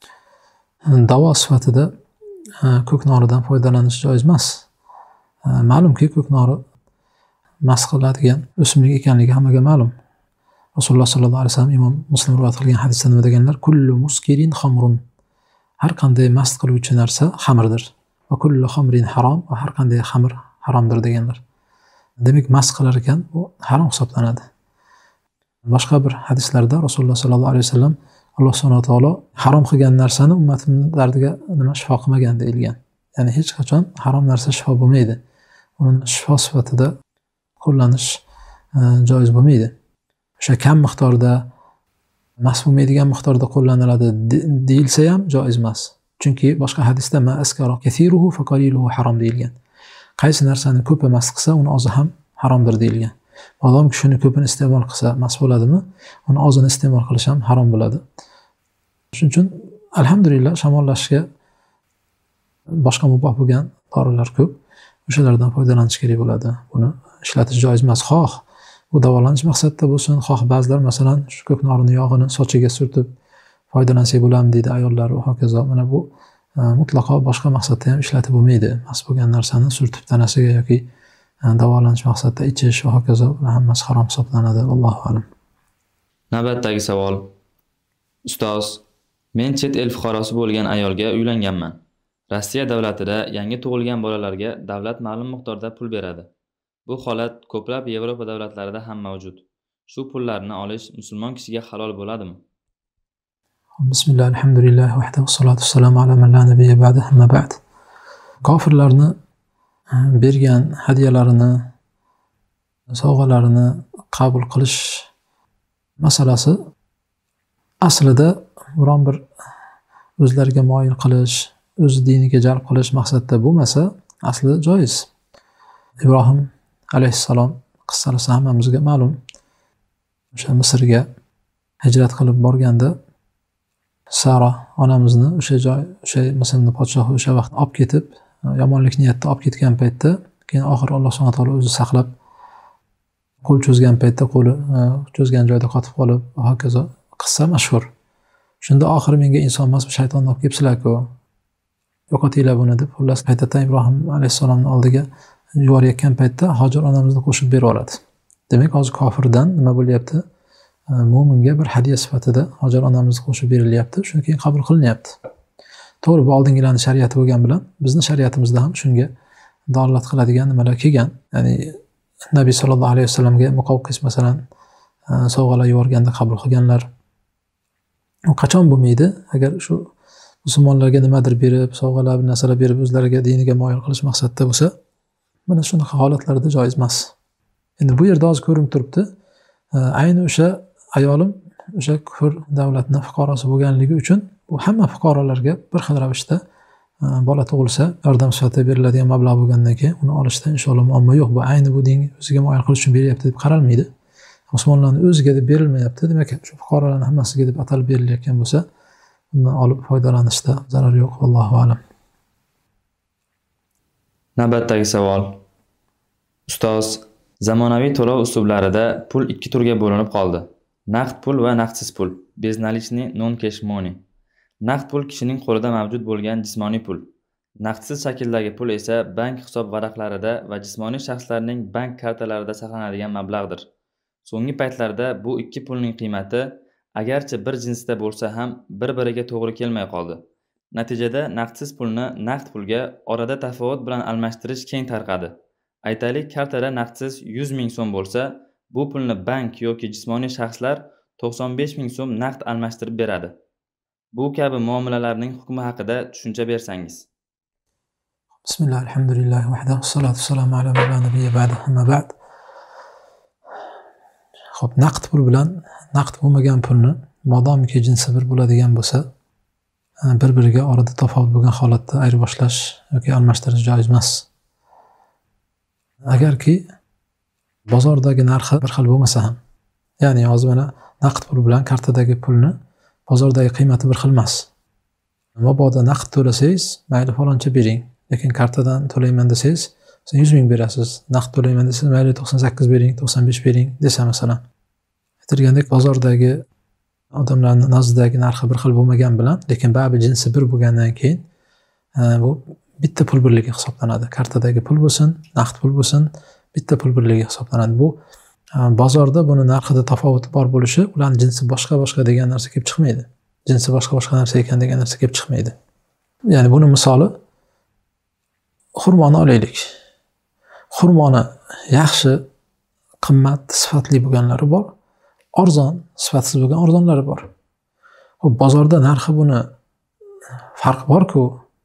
Davo sifatida ko'knoridan foydalanish joiz emas. Ma'lumki, ko'knori mast qiladigan o'simlik ekanligi hammaga ma'lum. Rasululloh sollallohu alayhi vasallam Imom Muslim rivoyat qilgan hadisda nima deganlar? Kullu muskirin xamrun. Har qanday mast qiluvchi narsa xamirdir. Va kullu xamrin harom, va har qanday xamir haromdir deganlar. Demak, mast qilar ekan, bu harom hisoblanadi. Boshqa bir hadislarda Rasululloh sollallohu alayhi vasallam Alloh subhanahu va taolo harom qilgan narsani ummatimning dardiga shifo qilmagan deyilgan. Ya'ni hech qachon harom narsa shifo bo'lmaydi. Uni shifo sifatida qo'llanish joiz bo'lmaydi. O'sha kam miqdorda, mast bo'lmaydigan miqdorda qo'llaniladi deyilsa ham joiz emas. Chunki boshqa hadisda ma askara kathiruhu fa qaliluhu harom deyilgan. Qaysi narsani ko'pi mast qilsa, uni ozi ham haromdir deyilgan. Odamki shuni ko'pini iste'mol qilsa mast bo'ladimi, uni ozini iste'mol qilish ham harom bo'ladi. Shuning uchun alhamdulillah shamollashga boshqa muboh bo'lgan dorilar ko'p. O'shalardan foydalanish kerak bo'ladi. Buni ishlatish joiz emas. Xoh bu davolanish maqsadida bo'lsin, xoh ba'zilar masalan shu ko'knorini yog'ini sochiga surtib foydalansak bo'ladimi deydi ayollar va hokazo. Mana bu mutlaqo boshqa maqsadda ham ishlatib bo'lmaydi. Mast bo'lgan narsani surtib tanasiga yoki davolanish maqsadida ichish va hokazo, bular hammasi harom hisoblanadi. Allohu a'lam. Navbatdagi savol. Ustoz, men chet el fuqarosi bo'lgan ayolga uylanganman. Rossiya davlatida yangi tug'ilgan bolalarga davlat ma'lum miqdorda pul beradi. Bu holat ko'plab Yevropa davlatlarida ham mavjud. Shu pullarni olish musulmon kishiga halol bo'ladimi? Bismillah, alhamdulillah, vahdahu, wassalatu wassalamu ala man la nabiyya ba'da, amma ba'd. Kofirlarni bergan hadyalarini, sovg'alarini qabul qilish masalasi aslida biron bir o'zlariga moyil qilish, o'z diniga jalb qilish maqsadda bo'lmasa, aslida joiz. Ibrohim alayhissalom qissasi hammamizga ma'lum. O'sha Misrga hijrat qilib borganda Sara onamizni o'sha Misrning podshohi o'sha vaqt olib ketib, yomonlik niyatda olib ketgan paytda, keyin oxir Alloh subhanahu va taolo o'zi saqlab, qo'l cho'zgan paytda qo'li cho'zgan joyda qotib qolib, va hokazo qissa mashhur. Shunda oxiri menga inson emas, shaytonni olib kelibsizlar-ku. Yo'qotinglar buni deb, xullas qaytadan Ibrohim alayhissalomning oldiga yuborayotgan paytda Hojir onamizni qo'shib berib oladi. Demak, hozir kofirdan nima bo'lyapti? Mo'minga bir hadya sifatida Hojir onamizni qo'shib berilyapti, shundan keyin qabul qilinyapti. To'g'ri, bu oldingilarning shariati bo'lgan bilan bizni shariatimizda ham shunga dalolat qiladigan nimalar kelgan. Ya'ni Nabiy sollallohu alayhi vasallamga Muqawqis masalan sovg'alar yuborganda qabul qilganlar. U qachon bo'lmaydi? Agar shu musulmonlarga nimadir berib, sovg'alar, bir narsalar berib o'zlariga diniga moyil qilish maqsadida bo'lsa, mana shunaqa holatlarda joiz emas. Endi bu yerda hozir ko'rinib turibdi, ayni o'sha ayolim o'sha kufr davlatning fuqarosi bo'lganligi uchun bu hamma fuqarolarga bir xil ravishda bola tug'ilsa, yordam sifatida beriladigan mablag' bo'lgandan keyin uni olishda inshaalloh muammo yo'q. Bu ayni bu din o'ziga moyil qilish uchun beryapti deb qaralmaydi. Musulmonlarning o'ziga deb berilmayapti. Demak, shu fuqarolarning hammasiga deb atalib berilayotgan bo'lsa, undan olib foydalanishda zarar yo'q. Allohu a'lam. Navbatdagi savol. Ustoz, zamonaviy to'lov uslublarida pul ikki turga bo'linib qoldi. Naqd pul va naqdsiz pul. Beznalichniy non-cash money. Naqd pul kishining qo'lida mavjud bo'lgan jismoniy pul. Naqdsiz shakldagi pul esa bank hisob varaqlarida va jismoniy shaxslarning bank kartalarida saqlanadigan mablag'dir. So'nggi paytlarda bu ikki pulning qiymati agarchi bir jinsda bo'lsa ham bir-biriga to'g'ri kelmay qoldi. Natijada naqdsiz pulni naqd pulga orada tafovut bilan almashtirish keng tarqadi. Aytaylik, kartada naqdsiz 100 ming so'm bo'lsa, bu pulni bank yoki jismoniy shaxslar 95 ming so'm naqd almashtirib beradi. Bu kabi muomalalarning hukmi haqida tushuncha bersangiz. Bismillah, alhamdulillah, vahdahu, salatu salamu ala man la nabiyya ba'da, amma ba'd. Xo'p, naqd pul bilan naqd bo'lmagan pulni modomiki jinsi bir bo'ladigan bo'lsa, bir-biriga orada tafovut bo'lgan holatda ayirboshlash yoki almashtirish joiz emas. Agarki bozordagi narxi bir xil bo'lmasa ham, ya'ni hozir mana naqd pul bilan kartadagi pulni bozordagi qiymati bir xil emas. Mabodo naqd to'lasangiz, mayli faloncha bering, lekin kartadan to'layman desangiz, siz 100 ming berasiz. Naqd to'layman desangiz, mayli 98 bering, 95 bering desa masalan. Aytilgandek, bozordagi odamlarning nazdidagi narxi bir xil bo'lmagan bilan, lekin baribir jinsi bir bo'lgandan keyin bu bitta pul birligi hisoblanadi. Kartadagi pul bo'lsin, naqd pul bo'lsin, bitta pul birligi hisoblanadi. Bu bozorda buni narxida tafovut bor bo'lishi, ularning jinsi boshqa degan narsa kelib chiqmaydi. Jinsi boshqa narsa ekan degan narsa kelib chiqmaydi. Ya'ni buni misoli xurmoni olaylik. Xurmoni yaxshi, qimmat, sifatli bo'lganlari bor, arzon, sifatsiz bo'lgan arzonlari bor. Xo'p, bozorda narxi buni farq bor-ku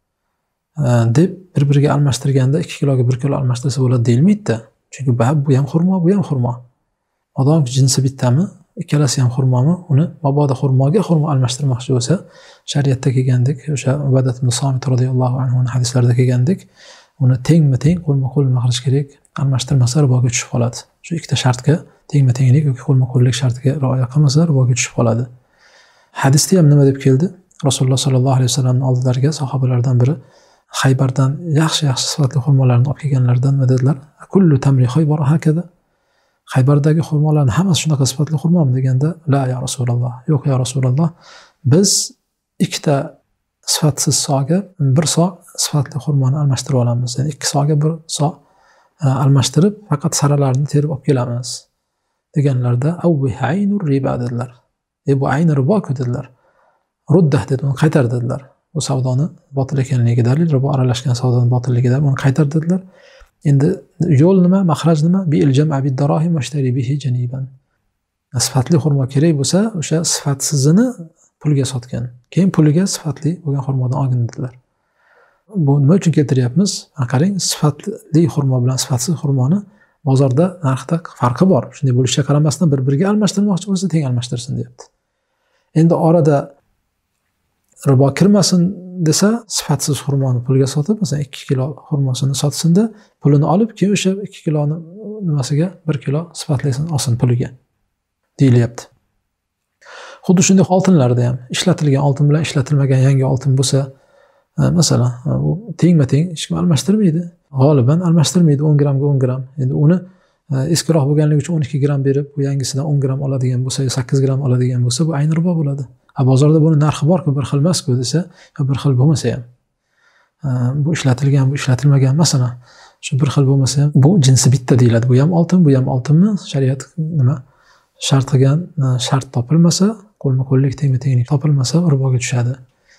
deb bir-biriga almashtirganda 2 kiloga 1 kilo almashtirsa bo'ladi deyilmaydi-da. Chunki bu ham xurmo, bu ham xurmo. Modomki jinsi bittami, ikkalasi ham xurmomi, uni mabodo xurmoga xurmo almashtirmoqchi bo'lsa, shariatda kelgandek, o'sha Ubadat ibn Somit radhiyallohu anhu hadislarida kelgandek, uni tengma-teng, qo'lma-qo'l nima qilish kerak? Almashtirmasa riboga tushib qoladi. Shu ikkita shartga, tengma-tenglik yoki qo'lma-qo'llik shartiga rioya qilmasa riboga tushib qoladi. Hadisda ham nima deb keldi? Rasululloh sollallohu alayhi vasallamning oldilariga sahobalardan biri Xaybardan yaxshi sifatli xurmolarni olib kelganlardan nima dedilar? Kullu tamri Xaybar hakada. Xaybardagi xurmolarning hammasi shunaqa sifatli xurmomi deganda, la ya Rasululloh. Yo'q ya Rasululloh. Biz ikkita sifatsiz so'ga bir so' sifatli xurmoni almashtirib olamiz. Ya'ni 2 so'ga 1 so' almashtirib, faqat saralarini terib olib kelamiz deganlarda, avvi aynur riba dedilar. Bu ayni ribo-ku dedilar. Ruddah dedi, uni qaytar dedilar. Bu savdoni botil ekanligiga dalil, ribo aralashgan savdoni botilligiga dalil, uni qaytar dedilar. Endi yo'l nima, mahraj nima? Bil jam'a bid darahim washtari bihi janiban. Sifatli xurmo kerak bo'lsa, o'sha sifatsizini pulga sotgan. Keyin puliga sifatli bo'lgan xurmodan olgin dedilar. Bu nima uchun keltiryapmiz? Qarang, sifatli xurmo bilan sifatsiz xurmoni bozorda narxda farqi bor. Shunday bo'lishiga qaramasdan bir-biriga almashtirmoqchi bo'lsa, teng almashtirsin deyapti. Endi orada ribo kirmasin desa, sifatsiz xurmoni pulga sotib, masalan 2 kilo xurmosini sotsinda, pulini olib, keyin o'sha 2 kiloni nimasiga 1 kilo sifatlisini olsin puliga deyilyapti. Xuddi shunday oltinlarda ham ishlatilgan oltin bilan ishlatilmagan yangi oltin bo'lsa, masalan, u tengma-teng hech kim almashtirmaydi. G'oliban almashtirmaydi 10 gramga 10 gram. Endi uni eskiroq bo'lganligi uchun 12 gram berib, bu yangisidan 10 gram oladigan bo'lsa, 8 gram oladigan bo'lsa, bu ayni ribo bo'ladi. Bozorda buni narxi bor-ku, bir xil emas-ku desa, bir xil bo'lmasa ham. Bu ishlatilgan, bu ishlatilmagan, masalan, shu bir xil bo'lmasa ham, bu jinsi bitta deyiladi. Bu ham oltin, bu ham oltinmi? Shariat nima? Shart qilgan shart topilmasa, qo'lma-qo'llik, tengma-tenglik topilmasa, riboga tushadi.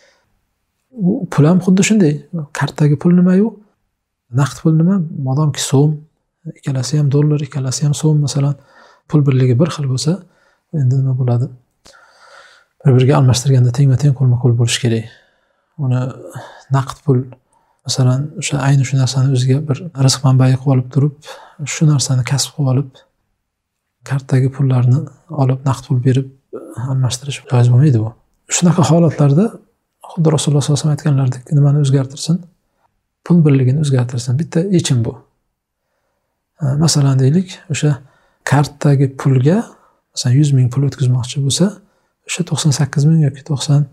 Bu pul ham xuddi shunday. Kartdagi pul nima-yu? Naqd pul nima? Modomki so'm, ikkalasi ham dollar, ikkalasi ham so'm, masalan, pul birligi bir xil bo'lsa, endi nima bo'ladi? Bir-biriga almashtirganda tengma-teng qo'lma-qo'l bo'lish kerak. Uni naqd pul, masalan, o'sha ayni shu narsani o'ziga bir rizq manbai qilib olib turib, shu narsani kasb qilib olib, kartdagi pullarni olib naqd pul berib almashtirish joiz bo'lmaydi bu. Shunaqa holatlarda xuddi Rasululloh sollallohu alayhi vasallam aytganlaridek, nimani o'zgartirsin? Pul birligini o'zgartirsin. Bitta yechim bu. Masalan deylik, o'sha kartdagi pulga, masalan 100 ming pul o'tkazmoqchi bo'lsa, o'sha 98 ming yoki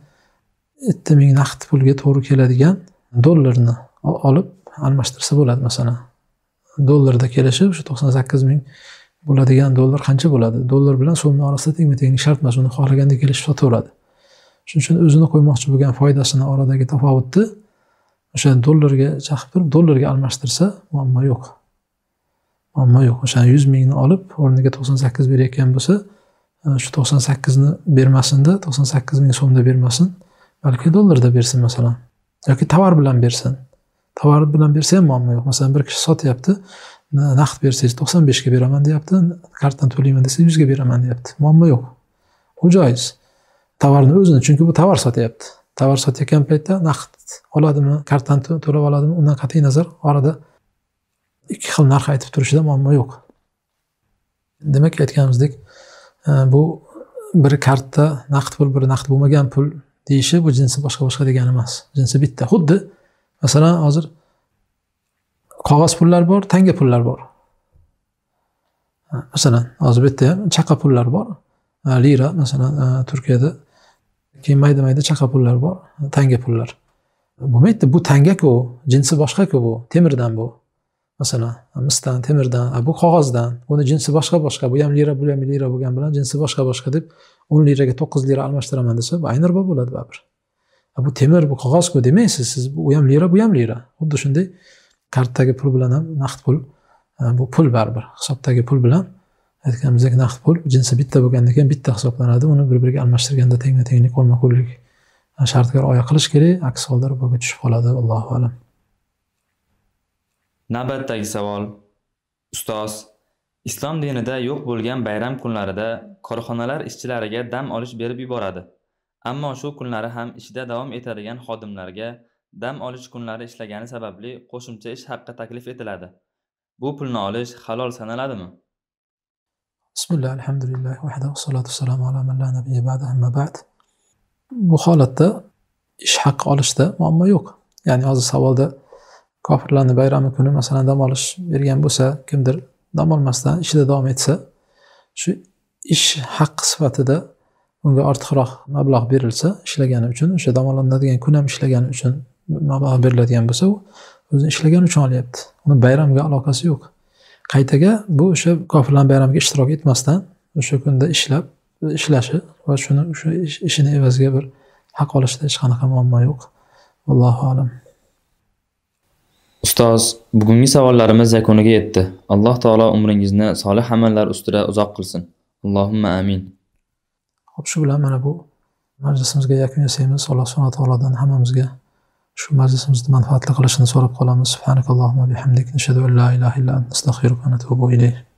97 ming naqd pulga to'g'ri keladigan dollarni olib almashtirsa bo'ladi masalan. Dollarda kelishib, o'sha 98 ming bo'ladigan dollar qancha bo'ladi? Dollar bilan so'mning orasida tengma-tenglik shart emas, uni xohlagandek kelishib sotaveradi. Shuning uchun o'zini qo'ymoqchi bo'lgan foydasini oradagi tafovutni o'sha dollarga chaqib turib, dollarga almashtirsa, muammo yo'q. Muammo yo'q. O'sha 100 mingni olib, o'rniga 98 berayotgan bo'lsa, shu 98 ni bermasinda, 98 ming so'mda bermasin, balki dollarda bersin masalan. Yoki tovar bilan bersin. Tovar bilan bersa ham muammo yo'q. Masalan, bir kishi sotyapti, naqd bersangiz 95 ga beraman deyapti, kartdan to'layman desa 100 ga beraman deyapti. Muammo yo'q. U joiz. tovarni o'zini, chunki bu tovar sotyapti. Tovar sotayotgan paytda naqd oladimi, kartani to'lab oladimi, undan qat'iy nazar orada ikki xil narx aytib turishida muammo yo'q. Demak, aytganimizdek, bu biri kartda naqd pul, biri naqd bo'lmagan pul deyishi bu jinsi boshqa degani emas. Jinsi bitta. Xuddi masalan, hozir qog'oz pullar bor, tanga pullar bor. Masalan, hozir bu yerda ham chaqa pullar bor. Lira, masalan, Turkiyada keyin mayda chaqa pullar bor, tanga pullar. Bo'lmaydi, bu tanga-ku, jinsi boshqa-ku bu, temirdan bu. Masalan, misdan, temirdan, bu qog'ozdan. Buni jinsi boshqa. Bu ham lira, bu ham lira bo'lgan bilan jinsi boshqa deb 10 liraga 9 lira almashtiraman desa, bu ayni ribo bo'ladi baribir. Bu temir, bu qog'oz-ku demaysiz siz, bu ham lira, bu ham lira. Xuddi shunday kartdagi pul bilan ham naqd pul, bu pul baribir. Hisobdagi pul bilan aytganimizdek naqd pul jinsi bitta bo'lgandan keyin bitta hisoblanadi. Uni bir-biriga almashtirganda tengma-tenglik, qo'lma-qo'llik shartiga rioya qilish kerak. Aks holda riboga tushib qoladi. Allohu a'lam. Navbatdagi savol. Ustoz, islom dinida yo'q bo'lgan bayram kunlarida korxonalar ishchilariga dam olish berib yuboradi. Ammo shu kunlari ham ishida davom etadigan xodimlarga dam olish kunlari ishlagani sababli qo'shimcha ish haqqi taklif etiladi. Bu pulni olish halol sanaladimi? Bismillah, alhamdulillah, vahdahu wassalatu wassalamu ala man la nabiyya ba'da, amma ba'd. Bu holatda ish haqqi olishda muammo yo'q. Ya'ni hozir savolda kofirlarning bayrami kuni masalan dam olish bergan bo'lsa, kimdir dam olmasdan ishida davom etsa, shu ish haqqi sifatida unga ortiqroq mablag' berilsa, ishlagani uchun, o'sha dam olinadigan kun ham ishlagani uchun mablag' beriladigan bo'lsa, u o'zini ishlagani uchun olyapti. Uni bayramga aloqasi yo'q. Qaytaga bu o'sha kofirlarning bayramiga ishtirok etmasdan o'sha kunda ishlashi va shu ishini evaziga bir haq olishda hech qanaqa muammo yo'q. Allohu a'lam. Ustoz, bugungi savollarimiz yakuniga yetdi. Alloh taolo umringizni solih amallar ustida uzoq qilsin. Allohumma amin. Xo'p, shu bilan mana bu majlisimizga yakun yasaymiz. Alloh subhanahu va taolodan hammamizga shu majlisimizni manfaatli qilishini so'rab qolamiz. Subhanakallohumma bihamdik, nashhadu an la ilaha illa anta, astag'firuka va natubu ilayk.